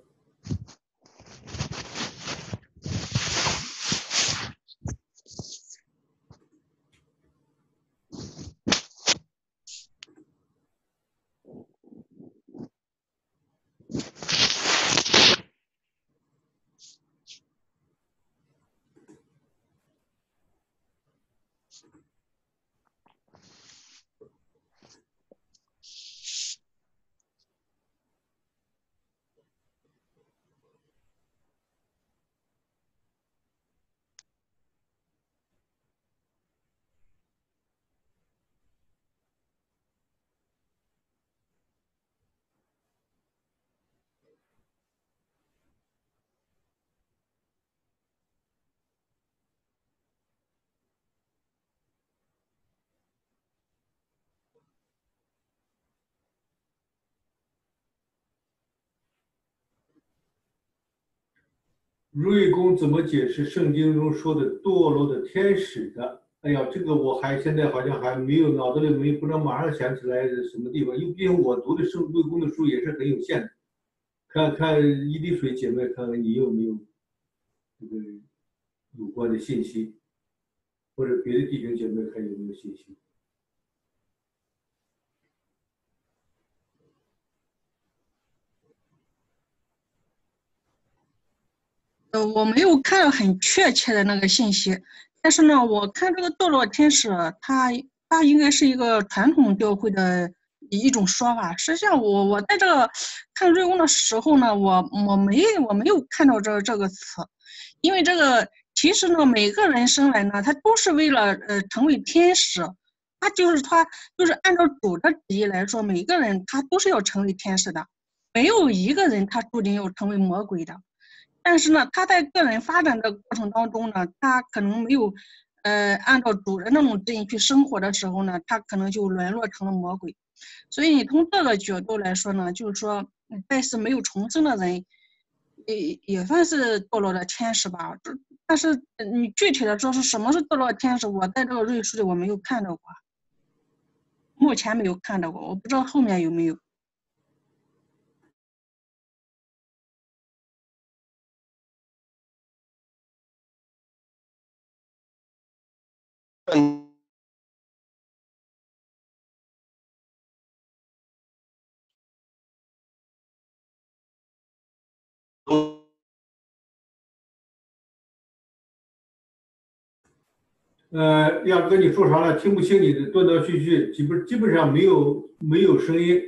瑞公怎么解释圣经中说的堕落的天使的？哎呀，这个我还现在好像还没有脑子里没不知道马上想起来什么地方，因为因为我读的圣瑞公的书也是很有限的。看看一滴水姐妹，看看你有没有这个有关的信息，或者别的弟兄姐妹看有没有信息。 呃，我没有看到很确切的那个信息，但是呢，我看这个堕落天使，它它应该是一个传统教会的一种说法。实际上我，我在这个看瑞公的时候呢，我我没我没有看到这这个词，因为这个其实呢，每个人生来呢，他都是为了呃成为天使，他就是他就是按照主的旨意来说，每个人他都是要成为天使的，没有一个人他注定要成为魔鬼的。但是呢，他在个人发展的过程当中呢，他可能没有，呃，按照主人那种指引去生活的时候呢，他可能就沦落成了魔鬼。所以你从这个角度来说呢，就是说，在世没有重生的人，也也算是堕落的天使吧。但是你具体的说是什么是堕落天使，我在这个瑞书里我没有看到过，目前没有看到过，我不知道后面有没有。 嗯， 呃，亮哥，你说啥了？听不清你的断断续续，基本基本上没有没有声音。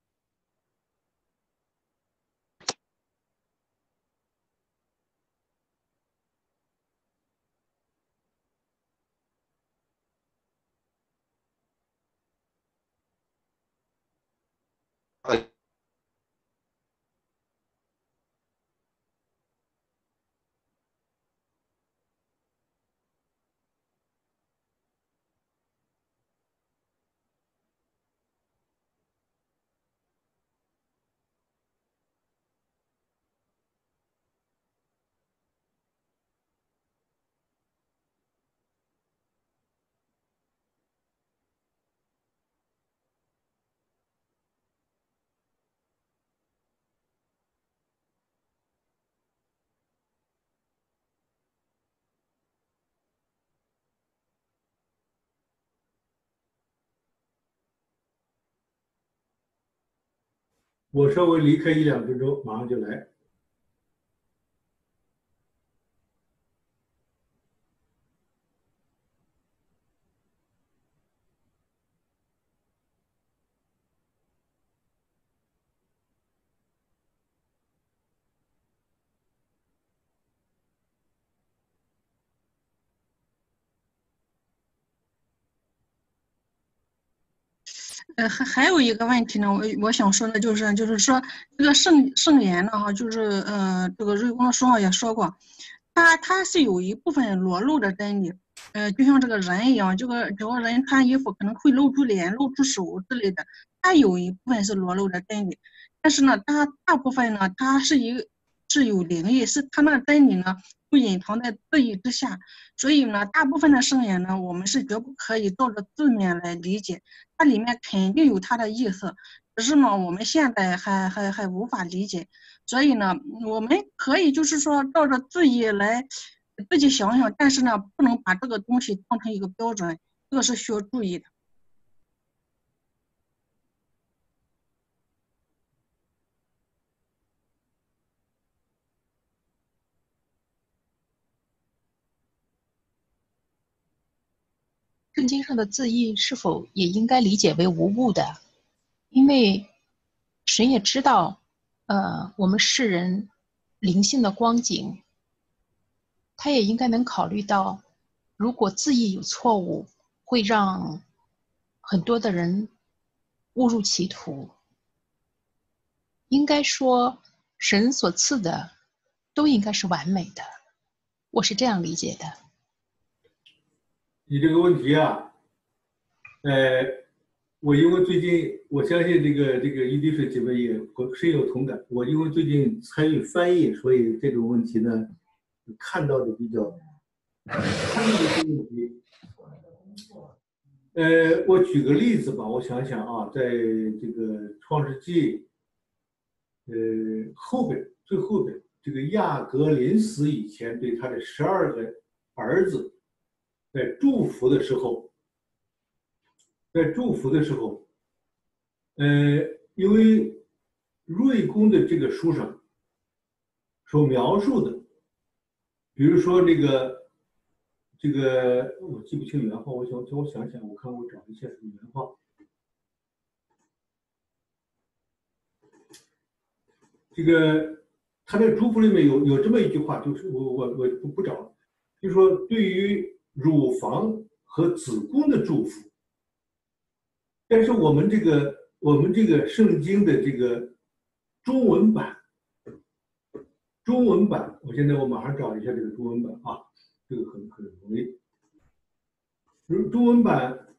我稍微离开一两分钟，马上就来。 呃，还还有一个问题呢，我我想说的就是，就是说这个圣圣言呢，哈，就是呃，这个瑞光的书上也说过，它它是有一部分裸露的真理，呃，就像这个人一样，这个这个人穿衣服可能会露出脸、露出手之类的，它有一部分是裸露的真理，但是呢，它大部分呢，它是一个是有灵异，是它那真理呢，会隐藏在字义之下，所以呢，大部分的圣言呢，我们是绝不可以照着字面来理解。它里面肯定有它的意思，只是呢，我们现在还还还无法理解，所以呢，我们可以就是说照着字义来自己想想，但是呢，不能把这个东西当成一个标准，这个是需要注意的。 圣经上的字义是否也应该理解为无误的？因为神也知道，呃，我们世人灵性的光景，他也应该能考虑到，如果字义有错误，会让很多的人误入歧途。应该说，神所赐的都应该是完美的，我是这样理解的。 你这个问题啊，呃，我因为最近，我相信这个这个一滴水姐妹也深有同感。我因为最近参与翻译，所以这种问题呢， 看到的比较看到的一些问题。呃，我举个例子吧，我想想啊，在这个创世纪，呃后边最后边，这个亚格临死以前，对他的十二个儿子，在祝福的时候，在祝福的时候，呃，因为瑞公的这个书上所描述的，比如说这个。这个我记不清原话，我想我想想，我看我找一下这个原话。这个他在祝福里面有有这么一句话，就是我我我不不找了，就是说对于乳房和子宫的祝福。但是我们这个我们这个圣经的这个中文版，中文版，我现在我马上找一下这个中文版啊。这个很很容易。中文版，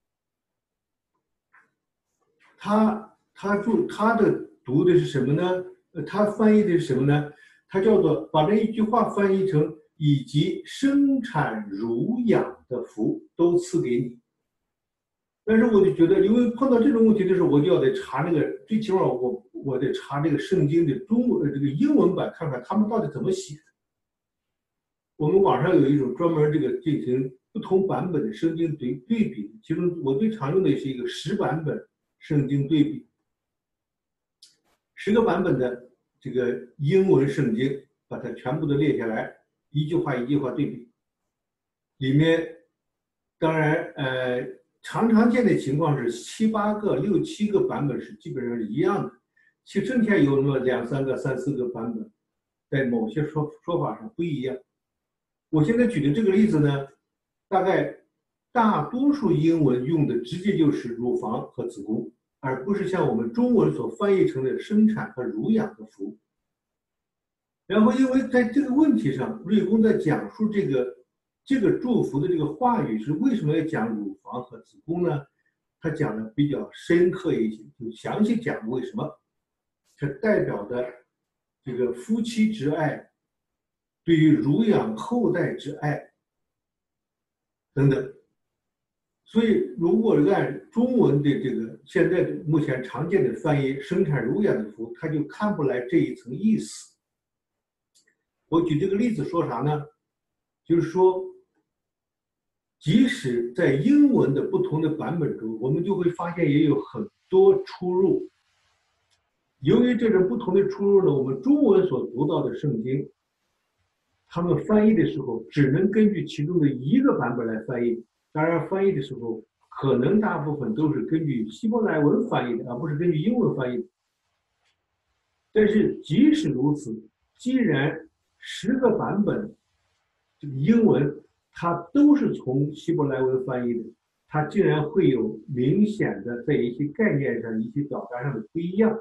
它它注它的读的是什么呢？呃，它翻译的是什么呢？它叫做把那一句话翻译成以及生产乳养的福都赐给你。但是我就觉得，因为碰到这种问题的时候，我就要得查那个，最起码我我得查这个圣经的中文这个英文版，看看他们到底怎么写的。我们网上有一种专门这个进行不同版本的圣经对对比，其中我最常用的是一个十版本圣经对比，十个版本的这个英文圣经，把它全部都列下来，一句话一句话对比。里面当然呃常常见的情况是七八个、六七个版本是基本上是一样的，其剩下有那么两三个、三四个版本，在某些说说法上不一样。我现在举的这个例子呢，大概大多数英文用的直接就是乳房和子宫，而不是像我们中文所翻译成的生产和乳养的福。然后，因为在这个问题上，瑞公在讲述这个这个祝福的这个话语是为什么要讲乳房和子宫呢？他讲的比较深刻一些，就详细讲为什么，它代表的这个夫妻之爱。对于乳养后代之爱等等，所以如果按中文的这个现在的目前常见的翻译生产乳养的福，他就看不来这一层意思。我举这个例子说啥呢？就是说，即使在英文的不同的版本中，我们就会发现也有很多出入。由于这种不同的出入呢，我们中文所读到的圣经，他们翻译的时候只能根据其中的一个版本来翻译，当然翻译的时候可能大部分都是根据希伯来文翻译的，而不是根据英文翻译的。但是即使如此，既然十个版本这个英文它都是从希伯来文翻译的，它竟然会有明显的在一些概念上、一些表达上的不一样，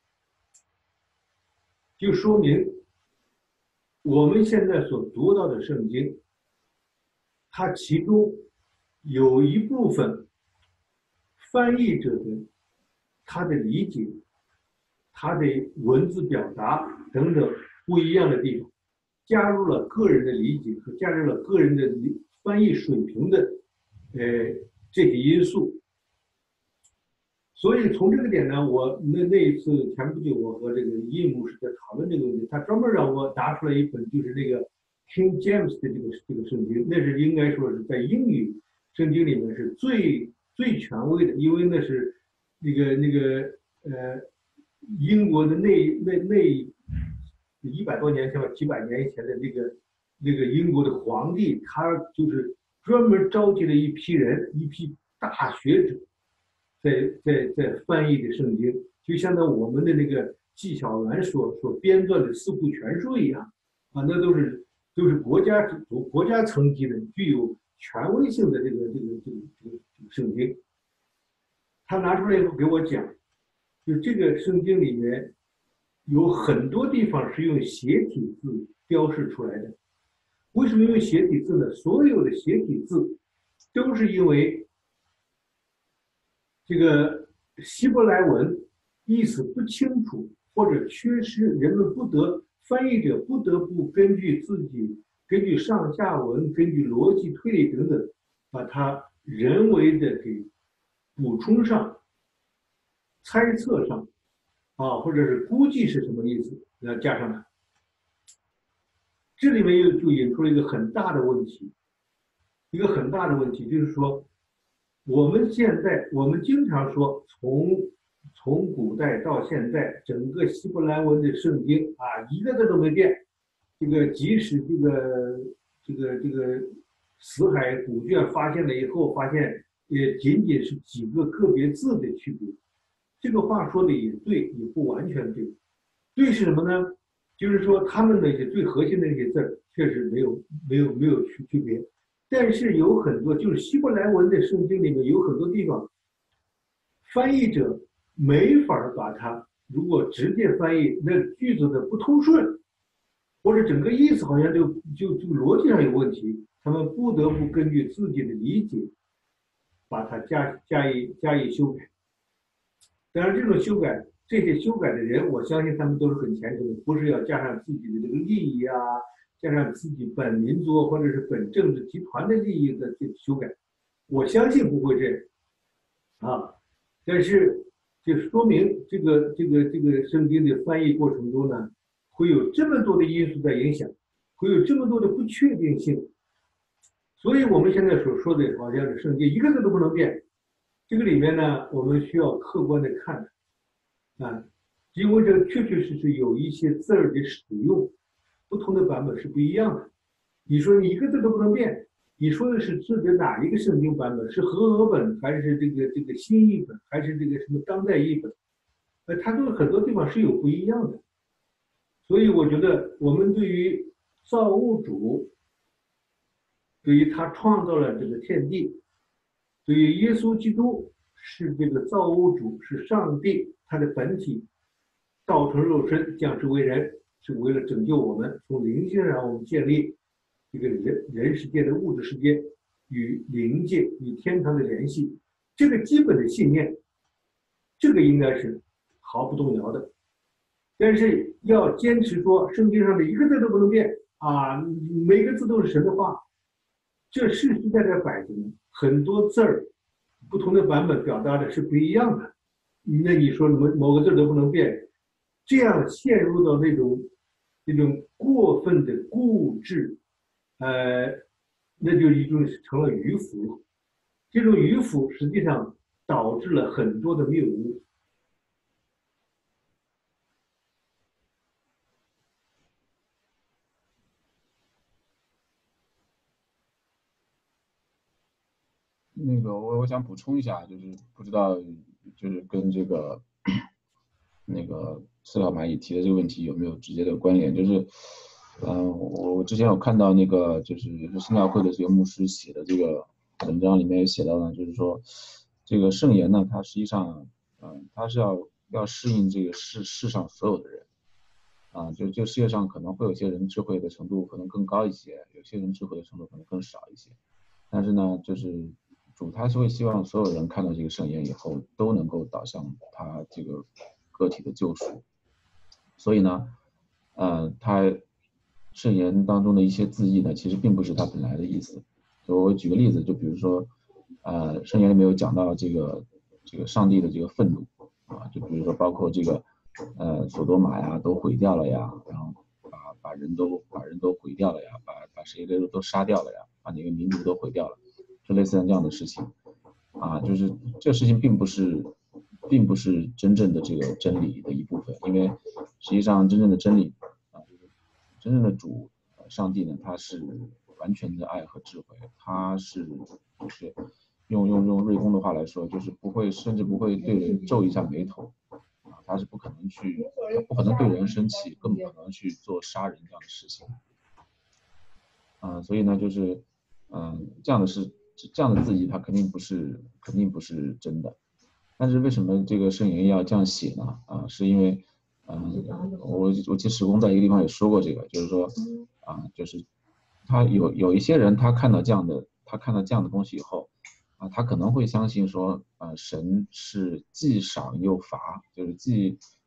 就说明我们现在所读到的圣经，它其中有一部分翻译者的他的理解、他的文字表达等等不一样的地方，加入了个人的理解和加入了个人的翻译水平的呃这些因素。所以从这个点呢，我那那一次前不久，我和这个叶牧师在讨论这个问题，他专门让我拿出来一本，就是那个 King James 的这个这个圣经，那是应该说是在英语圣经里面是最最权威的，因为那是那个那个呃英国的那那那一百多年前吧，几百年以前的那个那个英国的皇帝，他就是专门召集了一批人，一批大学者。在在在翻译的圣经，就相当我们的那个纪晓岚所所编撰的四库全书一样，啊，那都是都是国家国家层级的具有权威性的这个这个这个这个这个圣经。他拿出来以后给我讲，就这个圣经里面有很多地方是用斜体字标示出来的。为什么用斜体字呢？所有的斜体字都是因为这个希伯来文意思不清楚，或者缺失，人们不得翻译者不得不根据自己，根据上下文，根据逻辑推理等等，把它人为的给补充上、猜测上，啊，或者是估计是什么意思，要加上来。这里面又就引出了一个很大的问题，一个很大的问题就是说，我们现在我们经常说从从古代到现在，整个希伯来文的圣经啊，一个字都没变。这个即使这个这个这个死海古卷发现了以后，发现也仅仅是几个个别字的区别。这个话说的也对，也不完全对。对是什么呢？就是说他们那些最核心的那些字确实没有没有没有区区别，但是有很多就是希伯来文的圣经里面有很多地方，翻译者没法把它如果直接翻译，那句子的不通顺，或者整个意思好像就就这个逻辑上有问题，他们不得不根据自己的理解，把它加加以加以修改。当然，这种修改，这些修改的人，我相信他们都是很虔诚的，不是要加上自己的这个利益啊，加上自己本民族或者是本政治集团的利益的这个修改，我相信不会这样啊。但是，就说明这个这个这个圣经的翻译过程中呢，会有这么多的因素在影响，会有这么多的不确定性，所以我们现在所说的好像是圣经一个字都不能变。这个里面呢，我们需要客观的看啊，因为这确确实实有一些字儿的使用，不同的版本是不一样的。你说你一个字都不能变，你说的是指的哪一个圣经版本？是和合本还是这个这个新译本，还是这个什么当代译本？呃，它都很多地方是有不一样的。所以我觉得我们对于造物主，对于他创造了这个天地，对于耶稣基督是这个造物主，是上帝，他的本体道成肉身，降世为人，是为了拯救我们，从灵性上我们建立这个人人世界的物质世界与灵界与天堂的联系，这个基本的信念，这个应该是毫不动摇的。但是要坚持说圣经上的一个字都不能变啊，每个字都是神的话，这实实在在摆着呢。很多字儿，不同的版本表达的是不一样的。那你说某某个字都不能变，这样陷入到那种那种过分的固执，呃，那就已经成了迂腐了。这种迂腐实际上导致了很多的谬误。 那个我我想补充一下，就是不知道就是跟这个那个四号蚂蚁提的这个问题有没有直接的关联？就是，嗯、呃，我我之前有看到那个就是新教会的这个牧师写的这个文章里面也写到呢，就是说这个圣言呢，它实际上，嗯、呃，它是要要适应这个世世上所有的人，啊、呃，就这个世界上可能会有些人智慧的程度可能更高一些，有些人智慧的程度可能更少一些，但是呢，就是主他是会希望所有人看到这个圣言以后都能够导向他这个个体的救赎，所以呢，呃，他圣言当中的一些字义呢，其实并不是他本来的意思。就我举个例子，就比如说，呃，圣言里面有讲到这个这个上帝的这个愤怒啊，就比如说包括这个呃索多玛呀都毁掉了呀，然后把把人都把人都毁掉了呀，把把谁都都杀掉了呀，把哪个民族都毁掉了。就类似像这样的事情，啊，就是这个事情并不是，并不是真正的这个真理的一部分，因为实际上真正的真理啊，就是真正的主上帝呢，他是完全的爱和智慧，他是就是用用用瑞公的话来说，就是不会甚至不会对人皱一下眉头，啊，他是不可能去，他不可能对人生气，更不可能去做杀人这样的事情，啊，所以呢，就是嗯这样的事。这样的字义它肯定不是肯定不是真的，但是为什么这个圣言要这样写呢？啊，是因为，嗯，我我记得史公在一个地方也说过这个，就是说，啊，就是他有有一些人他看到这样的他看到这样的东西以后，啊，他可能会相信说，啊，神是既赏又罚，就是既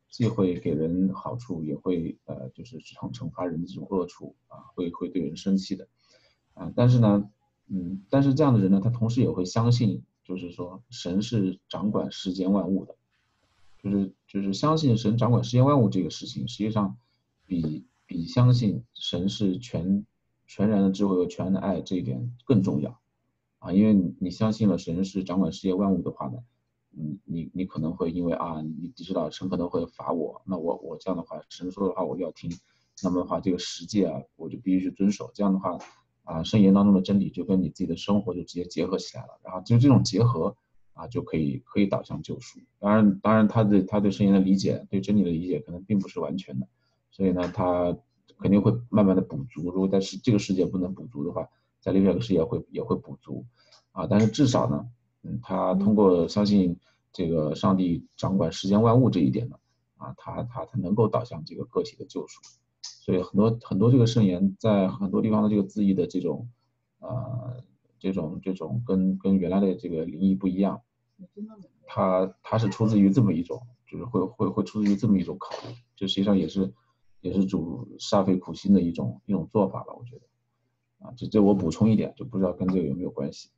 既会给人好处，也会呃就是惩惩罚人的这种恶处啊，会会对人生气的啊。但是呢，嗯，但是这样的人呢，他同时也会相信，就是说神是掌管世间万物的，就是就是相信神掌管世间万物这个事情，实际上比比相信神是全全然的智慧和全然的爱这一点更重要啊。因为你你相信了神是掌管世界万物的话呢，你你你可能会因为啊，你知道神可能会罚我，那我我这样的话，神说的话我就要听，那么的话这个十诫啊，我就必须去遵守，这样的话啊，圣言当中的真理就跟你自己的生活就直接结合起来了，然后就这种结合啊，就可以可以导向救赎。当然，当然他的他对圣言的理解，对真理的理解可能并不是完全的，所以呢，他肯定会慢慢的补足。如果在世这个世界不能补足的话，在另外一个世界会也会补足啊。但是至少呢，嗯，他通过相信这个上帝掌管世间万物这一点呢，啊，他他他能够导向这个个体的救赎。所以很多很多这个圣言在很多地方的这个字义的这种呃这种这种跟跟原来的这个灵意不一样，它它是出自于这么一种，就是会会会出自于这么一种考虑，这实际上也是也是主煞费苦心的一种一种做法吧，我觉得啊，这这我补充一点，就不知道跟这个有没有关系。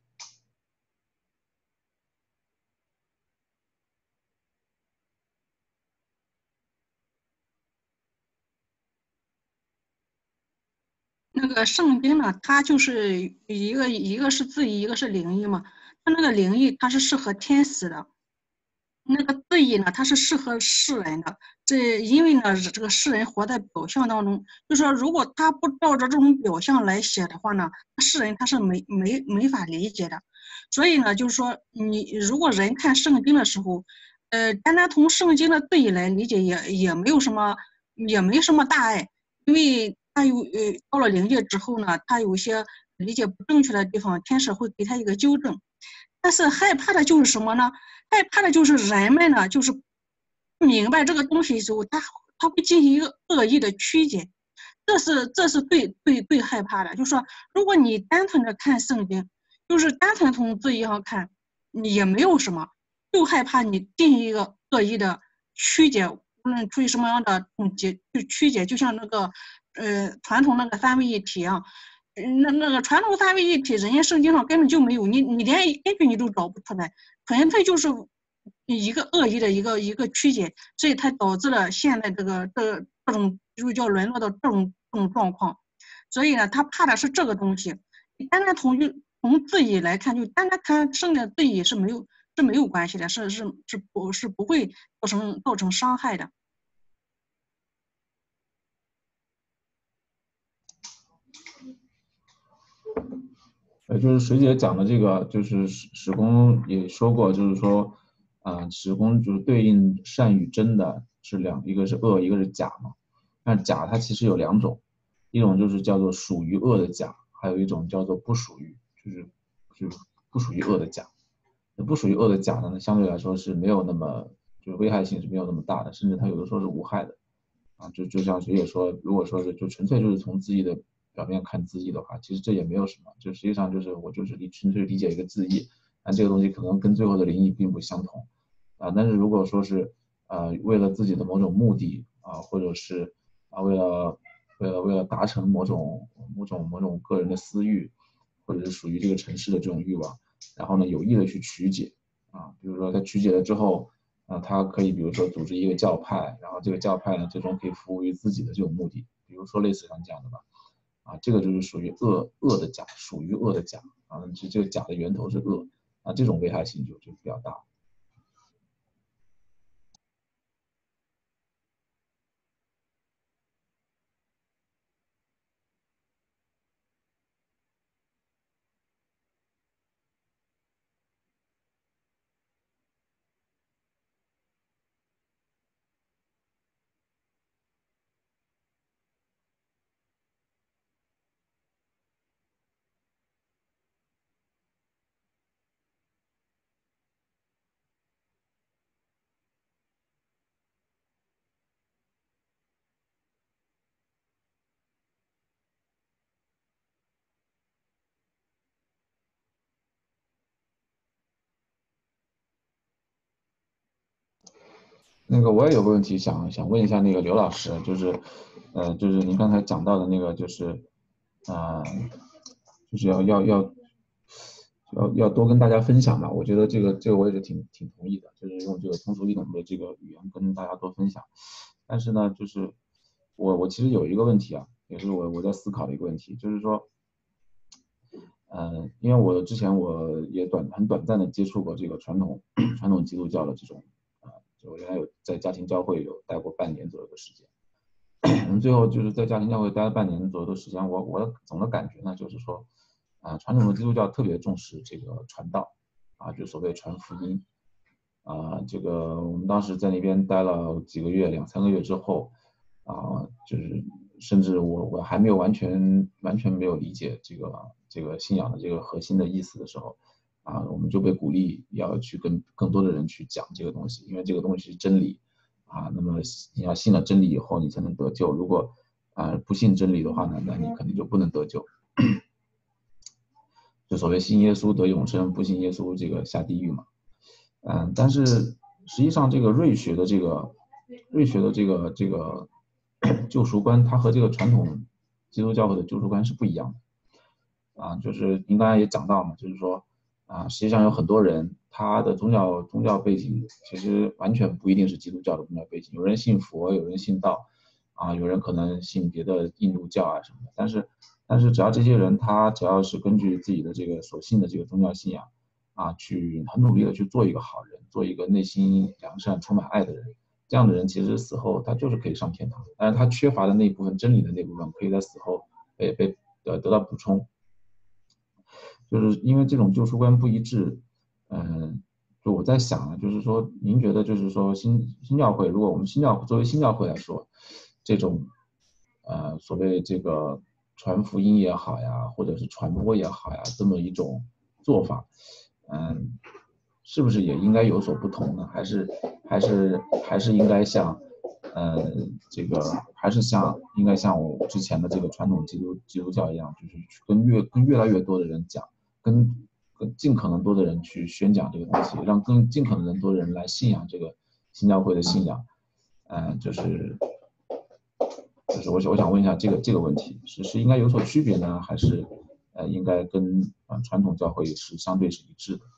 那个圣经呢，它就是一个一个是字义，一个是灵异嘛。它那个灵异它是适合天使的，那个字义呢，它是适合世人的。这因为呢，这个世人活在表象当中，就说如果他不照着这种表象来写的话呢，世人他是没没没法理解的。所以呢，就是说你如果人看圣经的时候，呃，单单从圣经的字义来理解也也没有什么也没什么大碍，因为他有呃到了灵界之后呢，他有一些理解不正确的地方，天使会给他一个纠正。但是害怕的就是什么呢？害怕的就是人们呢，就是不明白这个东西的时候，他他会进行一个恶意的曲解，这是这是最最最害怕的。就是说，如果你单纯的看圣经，就是单纯从字义上看，你也没有什么，就害怕你进行一个恶意的曲解，无论出于什么样的总结，就曲解，就像那个呃传统那个三位一体一样。嗯，那那个传统三位一体，人家圣经上根本就没有，你你连根据你都找不出来，纯粹就是一个恶意的一个一个曲解，所以才导致了现在这个这这种就叫沦落到这种这种状况。所以呢，他怕的是这个东西。你单单从就从字义来看，就单单看圣的字义是没有是没有关系的，是是是不是不会造成造成伤害的。 呃，就是水姐讲的这个，就是史史公也说过，就是说，啊、史公就是对应善与真的是两，一个是恶，一个是假嘛。但假它其实有两种，一种就是叫做属于恶的假，还有一种叫做不属于，就是就是不属于恶的假。那不属于恶的假的呢，相对来说是没有那么，就是危害性是没有那么大的，甚至它有的时候是无害的。啊，就就像水姐说，如果说是就纯粹就是从字义的表面看字义的话，其实这也没有什么，就实际上就是我就是理纯粹理解一个字义，但这个东西可能跟最后的灵义并不相同啊。但是如果说是呃为了自己的某种目的啊，或者是啊为了为了为了达成某种某种某种个人的私欲，或者是属于这个城市的这种欲望，然后呢有意的去曲解啊，比如说他曲解了之后。啊，他可以比如说组织一个教派，然后这个教派呢最终可以服务于自己的这种目的，比如说类似像这样的吧，啊，这个就是属于恶恶的假，属于恶的假啊，这这个假的源头是恶啊，这种危害性就就比较大。 那个我也有个问题想想问一下那个刘老师，就是，呃，就是您刚才讲到的那个，就是，呃，就是要要要要要多跟大家分享吧。我觉得这个这个我也是挺挺同意的，就是用这个通俗易懂的这个语言跟大家多分享。但是呢，就是我我其实有一个问题啊，也是我我在思考的一个问题，就是说，嗯，因为我之前我也短很短暂的接触过这个传统传统基督教的这种。就我原来有在家庭教会有待过半年左右的时间，最后就是在家庭教会待了半年左右的时间，我我的总的感觉呢就是说，啊、呃，传统的基督教特别重视这个传道，啊，就所谓传福音，啊、呃，这个我们当时在那边待了几个月，两三个月之后，啊、呃，就是甚至我我还没有完全完全没有理解这个这个信仰的这个核心的意思的时候。啊，我们就被鼓励要去跟更多的人去讲这个东西，因为这个东西是真理啊。那么你要信了真理以后，你才能得救。如果啊不信真理的话呢，那你肯定就不能得救。就所谓信耶稣得永生，不信耶稣这个下地狱嘛。嗯，但是实际上这个瑞学的这个瑞学的这个这个救赎观，它和这个传统基督教会的救赎观是不一样的啊。就是您刚才也讲到嘛，就是说。啊，实际上有很多人，他的宗教宗教背景其实完全不一定是基督教的宗教背景，有人信佛，有人信道，啊，有人可能信别的印度教啊什么的。但是，但是只要这些人他只要是根据自己的这个所信的这个宗教信仰，啊，去很努力的去做一个好人，做一个内心良善、充满爱的人，这样的人其实死后他就是可以上天堂，但是他缺乏的那部分真理的那部分，可以在死后被被得得到补充。就是因为这种救赎观不一致，嗯，就我在想啊，就是说，您觉得就是说新新教会，如果我们新教作为新教会来说，这种呃所谓这个传福音也好呀，或者是传播也好呀，这么一种做法，嗯，是不是也应该有所不同呢？还是还是还是应该像呃这个还是像应该像我之前的这个传统基督基督教一样，就是跟越跟越来越多的人讲。跟跟尽可能多的人去宣讲这个东西，让更尽可能多的人来信仰这个新教会的信仰，呃，就是就是我想我想问一下这个这个问题，是是应该有所区别呢，还是呃应该跟呃传统教会是相对是一致的？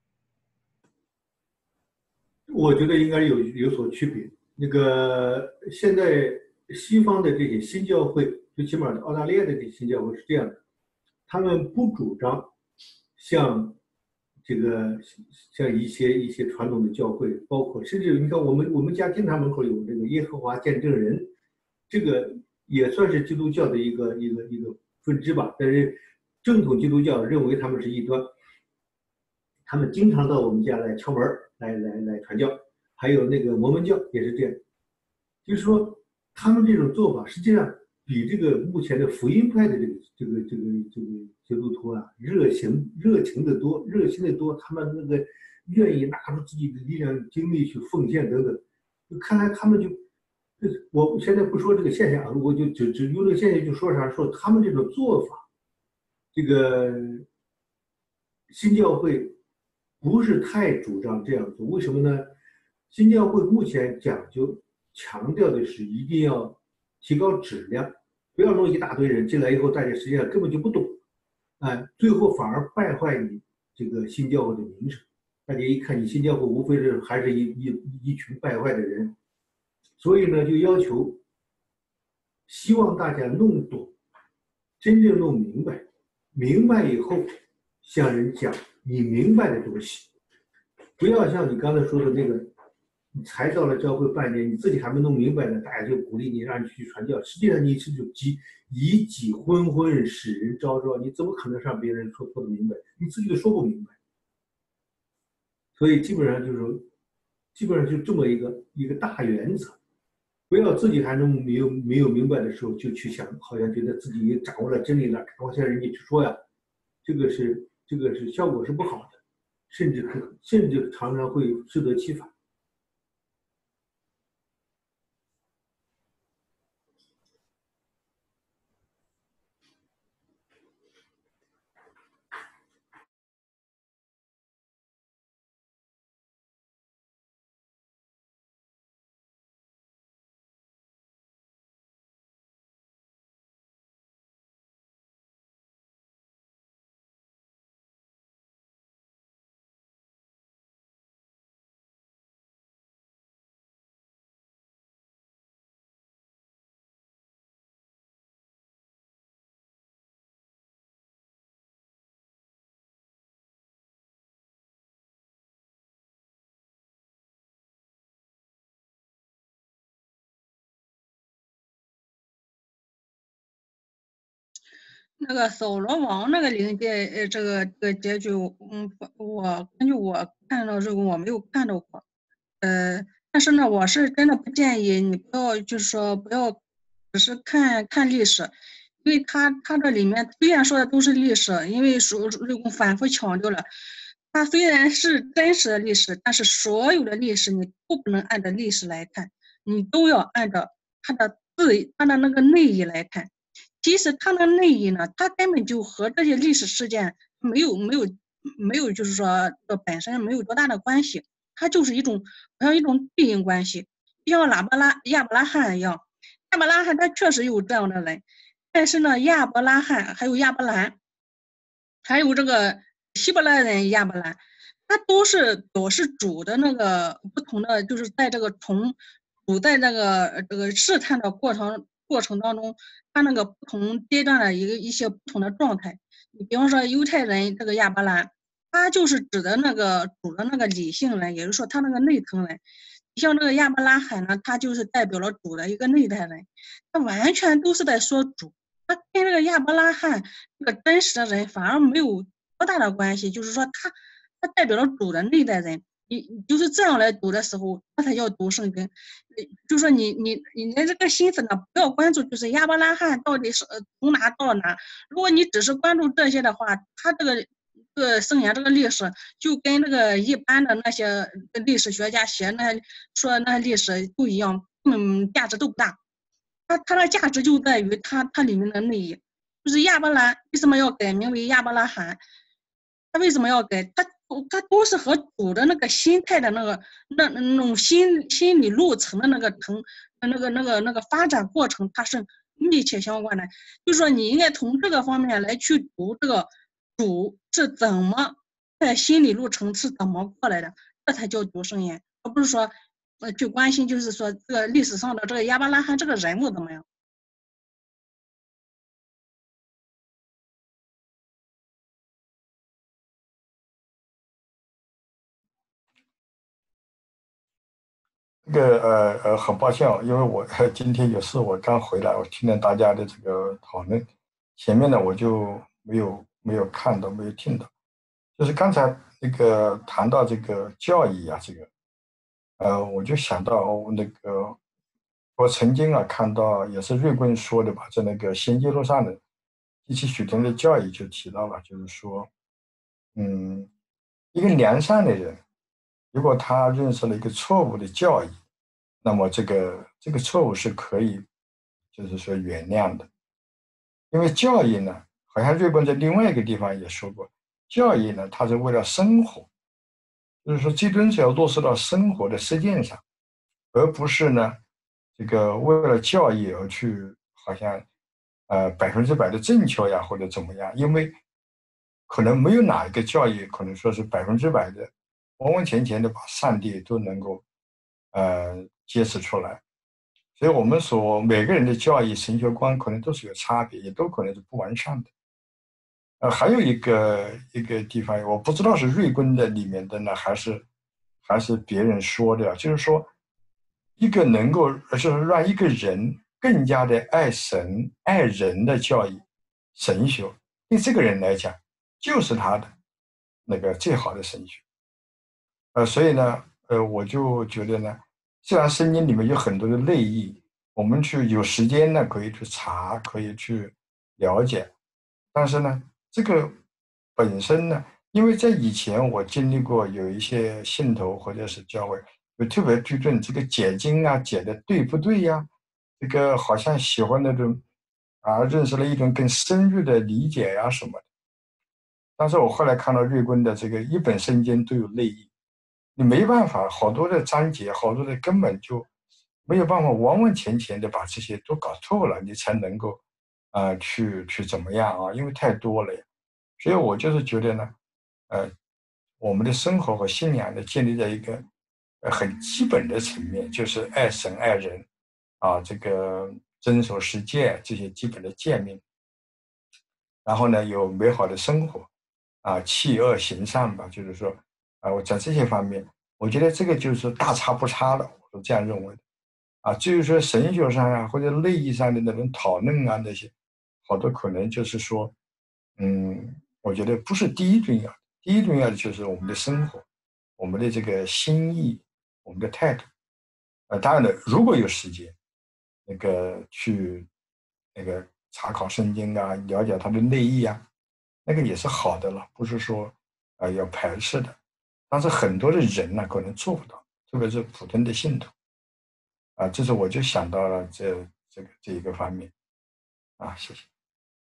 我觉得应该有有所区别。那个现在西方的这些新教会，最起码澳大利亚的这些新教会是这样的，他们不主张像这个像一些一些传统的教会，包括甚至你看我们我们家经常门口有这个耶和华见证人，这个也算是基督教的一个一个一个分支吧。但是正统基督教认为他们是异端，他们经常到我们家来敲门来来来传教。还有那个摩门教也是这样，就是说他们这种做法实际上比这个目前的福音派的这个这个这个这个基督徒啊热情热情的多，热心的多，他们那个愿意拿出自己的力量精力去奉献等等，就看来他们就，我现在不说这个现象，我就只只用这个现象就说啥，说他们这种做法，这个新教会不是太主张这样做，为什么呢？新教会目前讲究强调的是一定要提高质量，不要弄一大堆人进来以后，大家实际上根本就不懂，哎，最后反而败坏你这个新教会的名声。大家一看你新教会无非是还是一一一群败坏的人，所以呢就要求，希望大家弄懂，真正弄明白，明白以后向人讲你明白的东西，不要像你刚才说的那个。你才到了教会半年，你自己还没弄明白呢，大家就鼓励你让你去传教。实际上你是就以以己昏昏，使人昭昭，你怎么可能让别人说说得明白？你自己都说不明白。所以基本上就是，基本上就这么一个一个大原则，不要自己还能没有没有明白的时候就去想，好像觉得自己也掌握了真理了，往向人家去说呀，这个是这个是效果是不好的，甚至可甚至常常会适得其反。 那个扫罗王那个灵界，呃，这个这个结局，嗯，我根据我看到这个我没有看到过，呃，但是呢，我是真的不建议你不要，就是说不要只是看看历史，因为他他这里面虽然说的都是历史，因为属瑞公反复强调了，它虽然是真实的历史，但是所有的历史你都不能按照历史来看，你都要按照它的字，它的那个内意来看。其实它的内意呢，它根本就和这些历史事件没有没有没有，就是说呃本身没有多大的关系，它就是一种好像一种对应关系，就像亚伯拉亚伯拉罕一样，亚伯拉罕他确实有这样的人，但是呢，亚伯拉罕还有亚伯兰，还有这个希伯来人亚伯兰，他都是表示主的那个不同的，就是在这个从主在这个这个试探的过程过程当中，他那个不同阶段的一个一些不同的状态。你比方说犹太人这个亚伯兰，他就是指的那个主的那个理性人，也就是说他那个内层人。像这个亚伯拉罕呢，他就是代表了主的一个内在人，他完全都是在说主。他跟这个亚伯拉罕这个真实的人反而没有多大的关系，就是说他他代表了主的内在人，你你就是这样来读的时候，那才叫读圣经。就是说你你你的这个心思呢，不要关注就是亚伯拉罕到底是从哪到了哪。如果你只是关注这些的话，他这个这个圣贤这个历史就跟那个一般的那些历史学家写那说那历史都一样，嗯，价值都不大。它它的价值就在于它它里面的内意，就是亚伯兰为什么要改名为亚伯拉罕？他为什么要改？他他都是和主的那个心态的那个那那种心心理路程的那个成那个那个那个发展过程，它是密切相关的。就是说，你应该从这个方面来去读这个主是怎么在心理路程是怎么过来的，这才叫读圣言，而不是说呃去关心就是说这个历史上的这个亚伯拉罕这个人物怎么样。 这个呃呃，很抱歉哦，因为我今天有事，我刚回来，我听了大家的这个讨论，前面呢我就没有没有看到，没有听到。就是刚才那个谈到这个教义啊，这个，呃，我就想到那个，我曾经啊看到也是瑞棍说的吧，在那个新耶路撒冷第七许天的教义就提到了，就是说，嗯，一个良善的人，如果他认识了一个错误的教义，那么这个这个错误是可以，就是说原谅的，因为教义呢，好像瑞棍在另外一个地方也说过，教义呢，它是为了生活，就是说基督是要落实到生活的实践上，而不是呢，这个为了教义而去好像呃百分之百的正确呀或者怎么样，因为可能没有哪一个教义可能说是百分之百的完完全全的把上帝都能够呃揭示出来。所以我们说每个人的教义神学观可能都是有差别，也都可能是不完善的。呃，还有一个一个地方，我不知道是瑞棍的里面的呢，还是还是别人说的，就是说，一个能够就是让一个人更加的爱神爱人的教义，神学对这个人来讲，就是他的那个最好的神学。呃，所以呢，呃，我就觉得呢，虽然圣经里面有很多的内意，我们去有时间呢可以去查，可以去了解，但是呢，这个本身呢，因为在以前我经历过有一些信徒或者是教会，就特别推论这个解经啊解的对不对呀、啊？这个好像喜欢那种啊，认识了一种更深入的理解呀、啊、什么的。但是我后来看到瑞棍的这个一本圣经都有内意。你没办法，好多的章节，好多的根本就没有办法完完全全的把这些都搞透了，你才能够，呃，去去怎么样啊？因为太多了呀。所以我就是觉得呢，呃，我们的生活和信仰呢，建立在一个呃很基本的层面，就是爱神爱人，啊，这个遵守十诫这些基本的诫命，然后呢，有美好的生活，啊，弃恶行善吧，就是说。啊，我在这些方面，我觉得这个就是大差不差了，我是这样认为的。啊，至于说神学上啊，或者内意上的那种讨论啊，那些好多可能就是说，嗯，我觉得不是第一重要的，第一重要的就是我们的生活，我们的这个心意，我们的态度。呃，当然了，如果有时间，那个去那个查考圣经啊，了解它的内意啊，那个也是好的了，不是说呃要排斥的。但是很多的人呢，可能做不到，特别是普通的信徒啊，这是我就想到了这这个这一个方面啊，谢谢。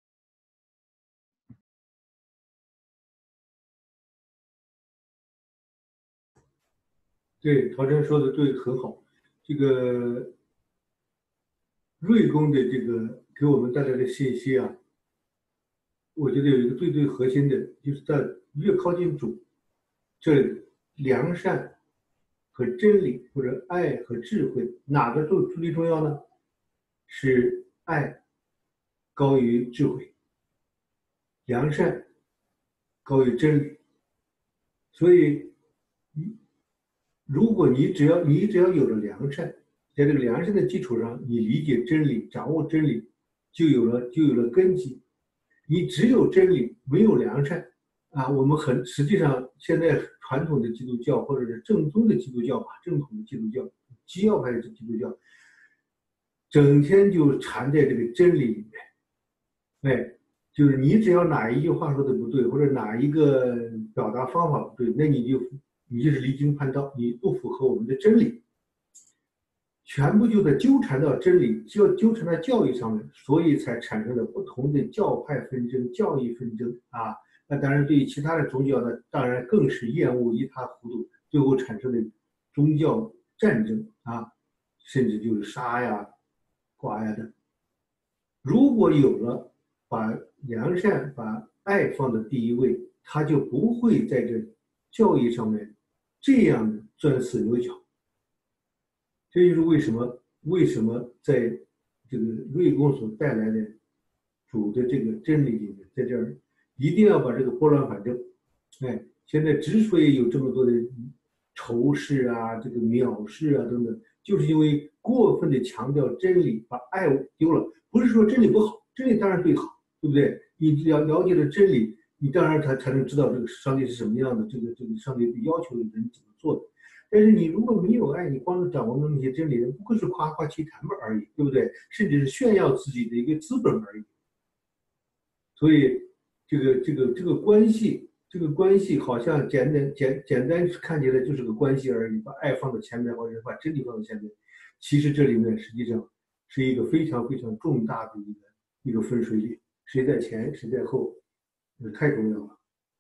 对，陶真说的对，很好。这个瑞公的这个给我们带来的信息啊，我觉得有一个最最核心的，就是在越靠近主，这良善和真理或者爱和智慧，哪个最最重要呢？是爱高于智慧，良善高于真理。所以，如果你只要你只要有了良善，在这个良善的基础上，你理解真理、掌握真理，就有了就有了根基。你只有真理，没有良善，啊，我们很实际上现在传统的基督教或者是正宗的基督教吧，正统的基督教、基要派的基督教，整天就缠在这个真理里面，哎，就是你只要哪一句话说的不对，或者哪一个表达方法不对，那你就你就是离经叛道，你不符合我们的真理。全部就在纠缠到真理，就纠缠到教育上面，所以才产生了不同的教派纷争、教义纷争啊。那当然，对于其他的宗教呢，当然更是厌恶一塌糊涂，最后产生的宗教战争啊，甚至就是杀呀、剐呀的。如果有了把良善、把爱放在第一位，他就不会在这教义上面这样的钻死牛角。这就是为什么为什么在这个瑞公所带来的主的这个真理里面，在这儿一定要把这个拨乱反正。哎，现在之所以有这么多的仇视啊、这个藐视啊等等，就是因为过分的强调真理，把爱丢了。不是说真理不好，真理当然最好，对不对？你了了解了真理，你当然才才能知道这个上帝是什么样的，这个这个上帝要求人怎么做的。但是你如果没有爱，你光是掌握那些真理，不过是夸夸其谈吧而已，对不对？甚至是炫耀自己的一个资本而已。所以，这个这个这个关系，这个关系好像简单简简单看起来就是个关系而已，把爱放在前面，或者把真理放在前面，其实这里面实际上是一个非常非常重大的一个一个分水岭，谁在前，谁在后，这太重要了。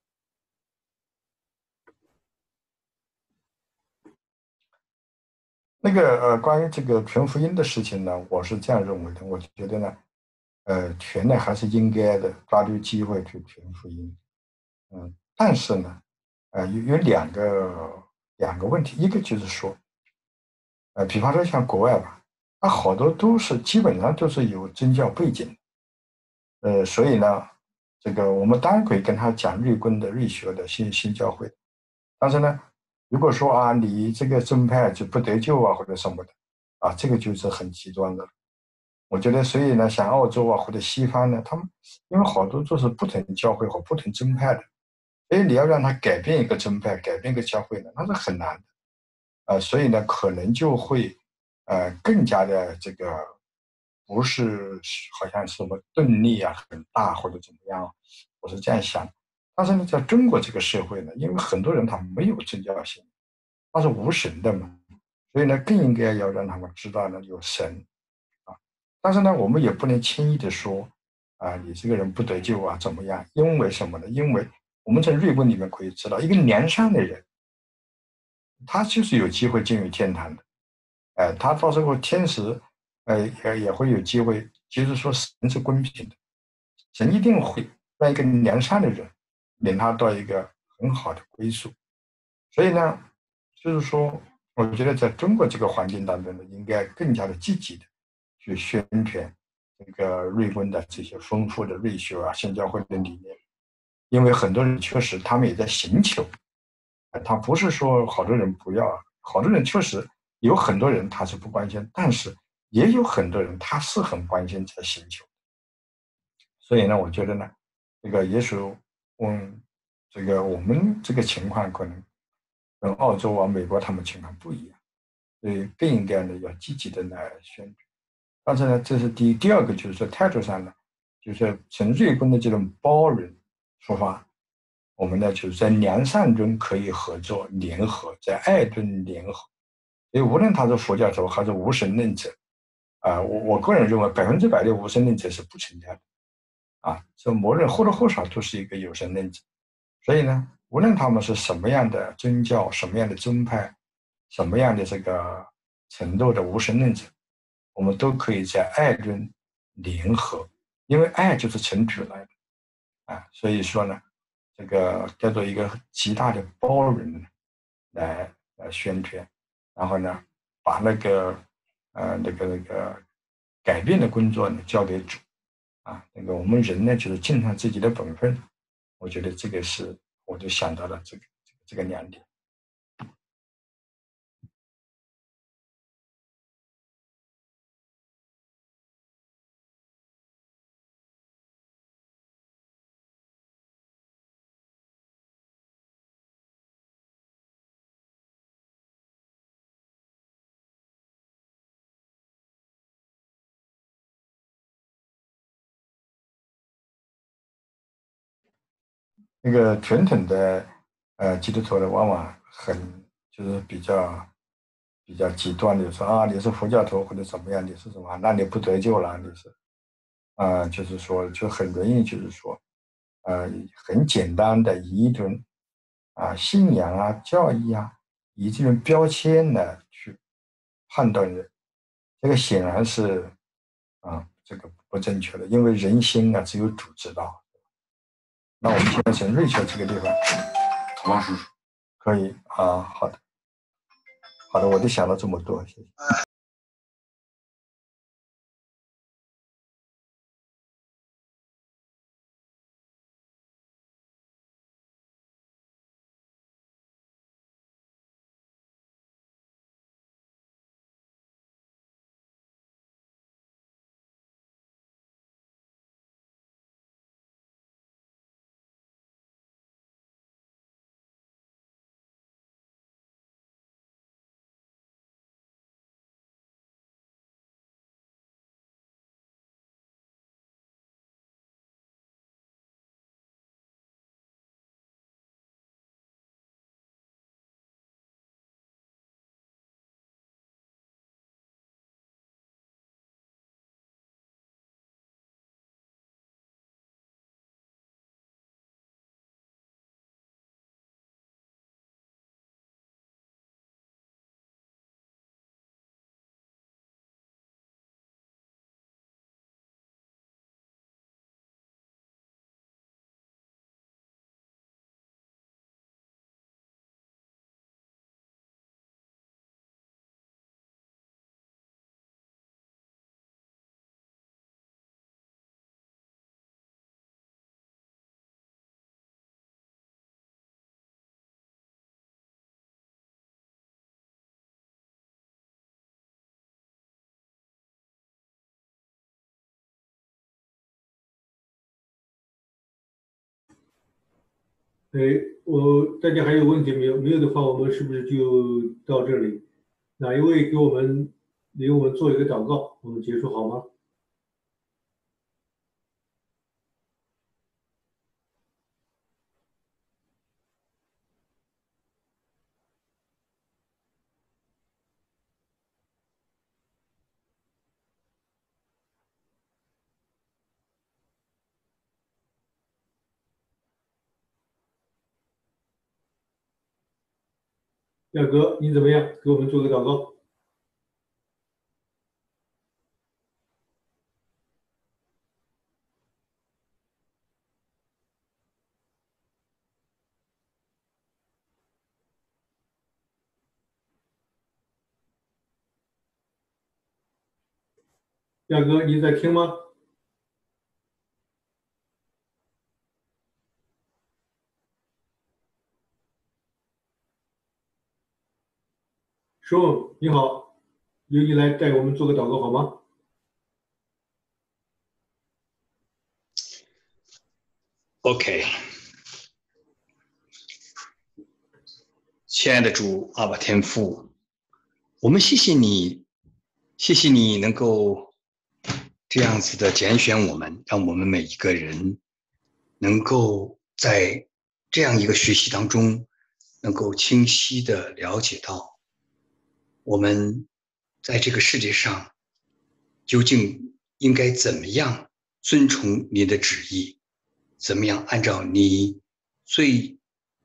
那个呃，关于这个全福音的事情呢，我是这样认为的。我觉得呢，呃，全呢还是应该的，抓住机会去全福音。嗯、呃，但是呢，呃，有有两个两个问题，一个就是说，呃，比方说像国外吧，它好多都是基本上都是有宗教背景，呃，所以呢，这个我们当然可以跟他讲瑞观的、瑞学的新新教会，但是呢。如果说啊，你这个宗派就不得救啊，或者什么的，啊，这个就是很极端的了。我觉得，所以呢，像澳洲啊或者西方呢，他们因为好多都是不同教会和不同宗派的，所以你要让他改变一个宗派、改变一个教会呢，那是很难的。呃，所以呢，可能就会呃更加的这个不是好像什么动力啊很大或者怎么样，我是这样想。但是呢，在中国这个社会呢，因为很多人他没有宗教性，他是无神的嘛，所以呢，更应该要让他们知道呢有神啊。但是呢，我们也不能轻易的说啊，你这个人不得救啊，怎么样？因为什么呢？因为我们在瑞观里面可以知道，一个良善的人，他就是有机会进入天堂的。哎，他到时候天使，呃，也也会有机会。其实说神是公平的，神一定会让一个良善的人。领他到一个很好的归宿，所以呢，就是说，我觉得在中国这个环境当中呢，应该更加的积极的去宣传这个瑞观的这些丰富的瑞学啊、新教会的理念，因为很多人确实他们也在寻求，他不是说好多人不要，好多人确实有很多人他是不关心，但是也有很多人他是很关心在寻求， 所以呢，我觉得呢，这个也许嗯，这个我们这个情况可能跟澳洲啊、美国他们情况不一样，所以更应该呢要积极的来宣传。但是呢，这是第一，第二个就是说态度上呢，就是从瑞公的这种包容出发，我们呢就是在良善中可以合作联合，在爱中联合。所以无论他是佛教徒还是无神论者，啊、呃，我我个人认为百分之百的无神论者是不存在的，啊，这某人或多或少都是一个有神论者。所以呢，无论他们是什么样的宗教、什么样的宗派、什么样的这个程度的无神论者，我们都可以在爱中联合，因为爱就是从主来的啊。所以说呢，这个叫做一个极大的包容来来宣传，然后呢，把那个呃那个那个改变的工作呢交给主啊。那个我们人呢，就是尽上自己的本分。我觉得这个是，我就想到了这个这个这个两点。那个传统的呃基督徒呢，往往很就是比较比较极端的说啊，你是佛教徒或者怎么样，你是什么，那你不得救了，你是啊、呃，就是说就很容易就是说呃很简单的以一种啊信仰啊教义啊以这种标签呢去判断人，这个显然是啊这个不正确的，因为人心啊只有主知道。那我们现在从瑞秋这个地方，童老师可以啊，好的，好的，我就想了这么多，谢谢。 哎，我大家还有问题没有？没有的话，我们是不是就到这里？哪一位给我们给我们做一个祷告，我们结束好吗？亚哥，你怎么样？给我们做个祷告。亚哥，你在听吗？说，你好，由你来带我们做个祷告好吗？ OK， 亲爱的主阿爸天父，我们谢谢你，谢谢你能够这样子的拣选我们，让我们每一个人能够在这样一个学习当中，能够清晰的了解到，我们在这个世界上究竟应该怎么样遵从你的旨意。怎么样按照你最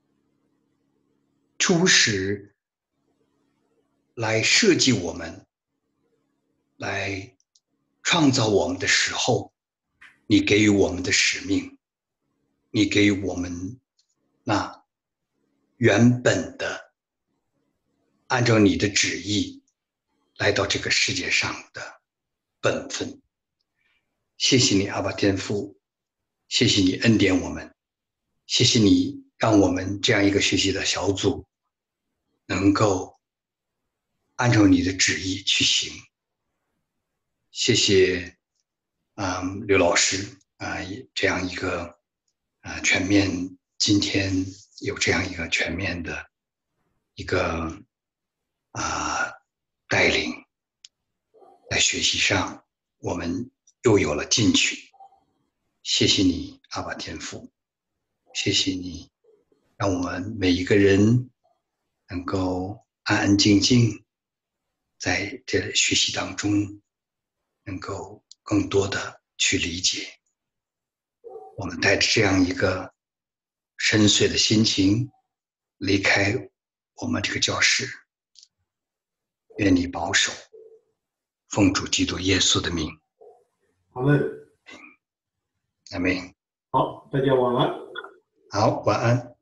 初始来设计我们，来创造我们的时候，你给予我们的使命，你给予我们那原本的按照你的旨意来到这个世界上的本分。谢谢你，阿爸天父，谢谢你恩典我们，谢谢你让我们这样一个学习的小组能够按照你的旨意去行。谢谢嗯，刘老师啊、呃，这样一个啊、呃、全面，今天有这样一个全面的一个啊、呃、带领，在学习上我们又有了进取。谢谢你，阿爸天父，谢谢你，让我们每一个人能够安安静静，在这学习当中，能够更多的去理解。我们带着这样一个深邃的心情离开我们这个教室，愿你保守，奉主基督耶稣的名。 阿们。 阿们。 好，大家晚安。 好，晚安。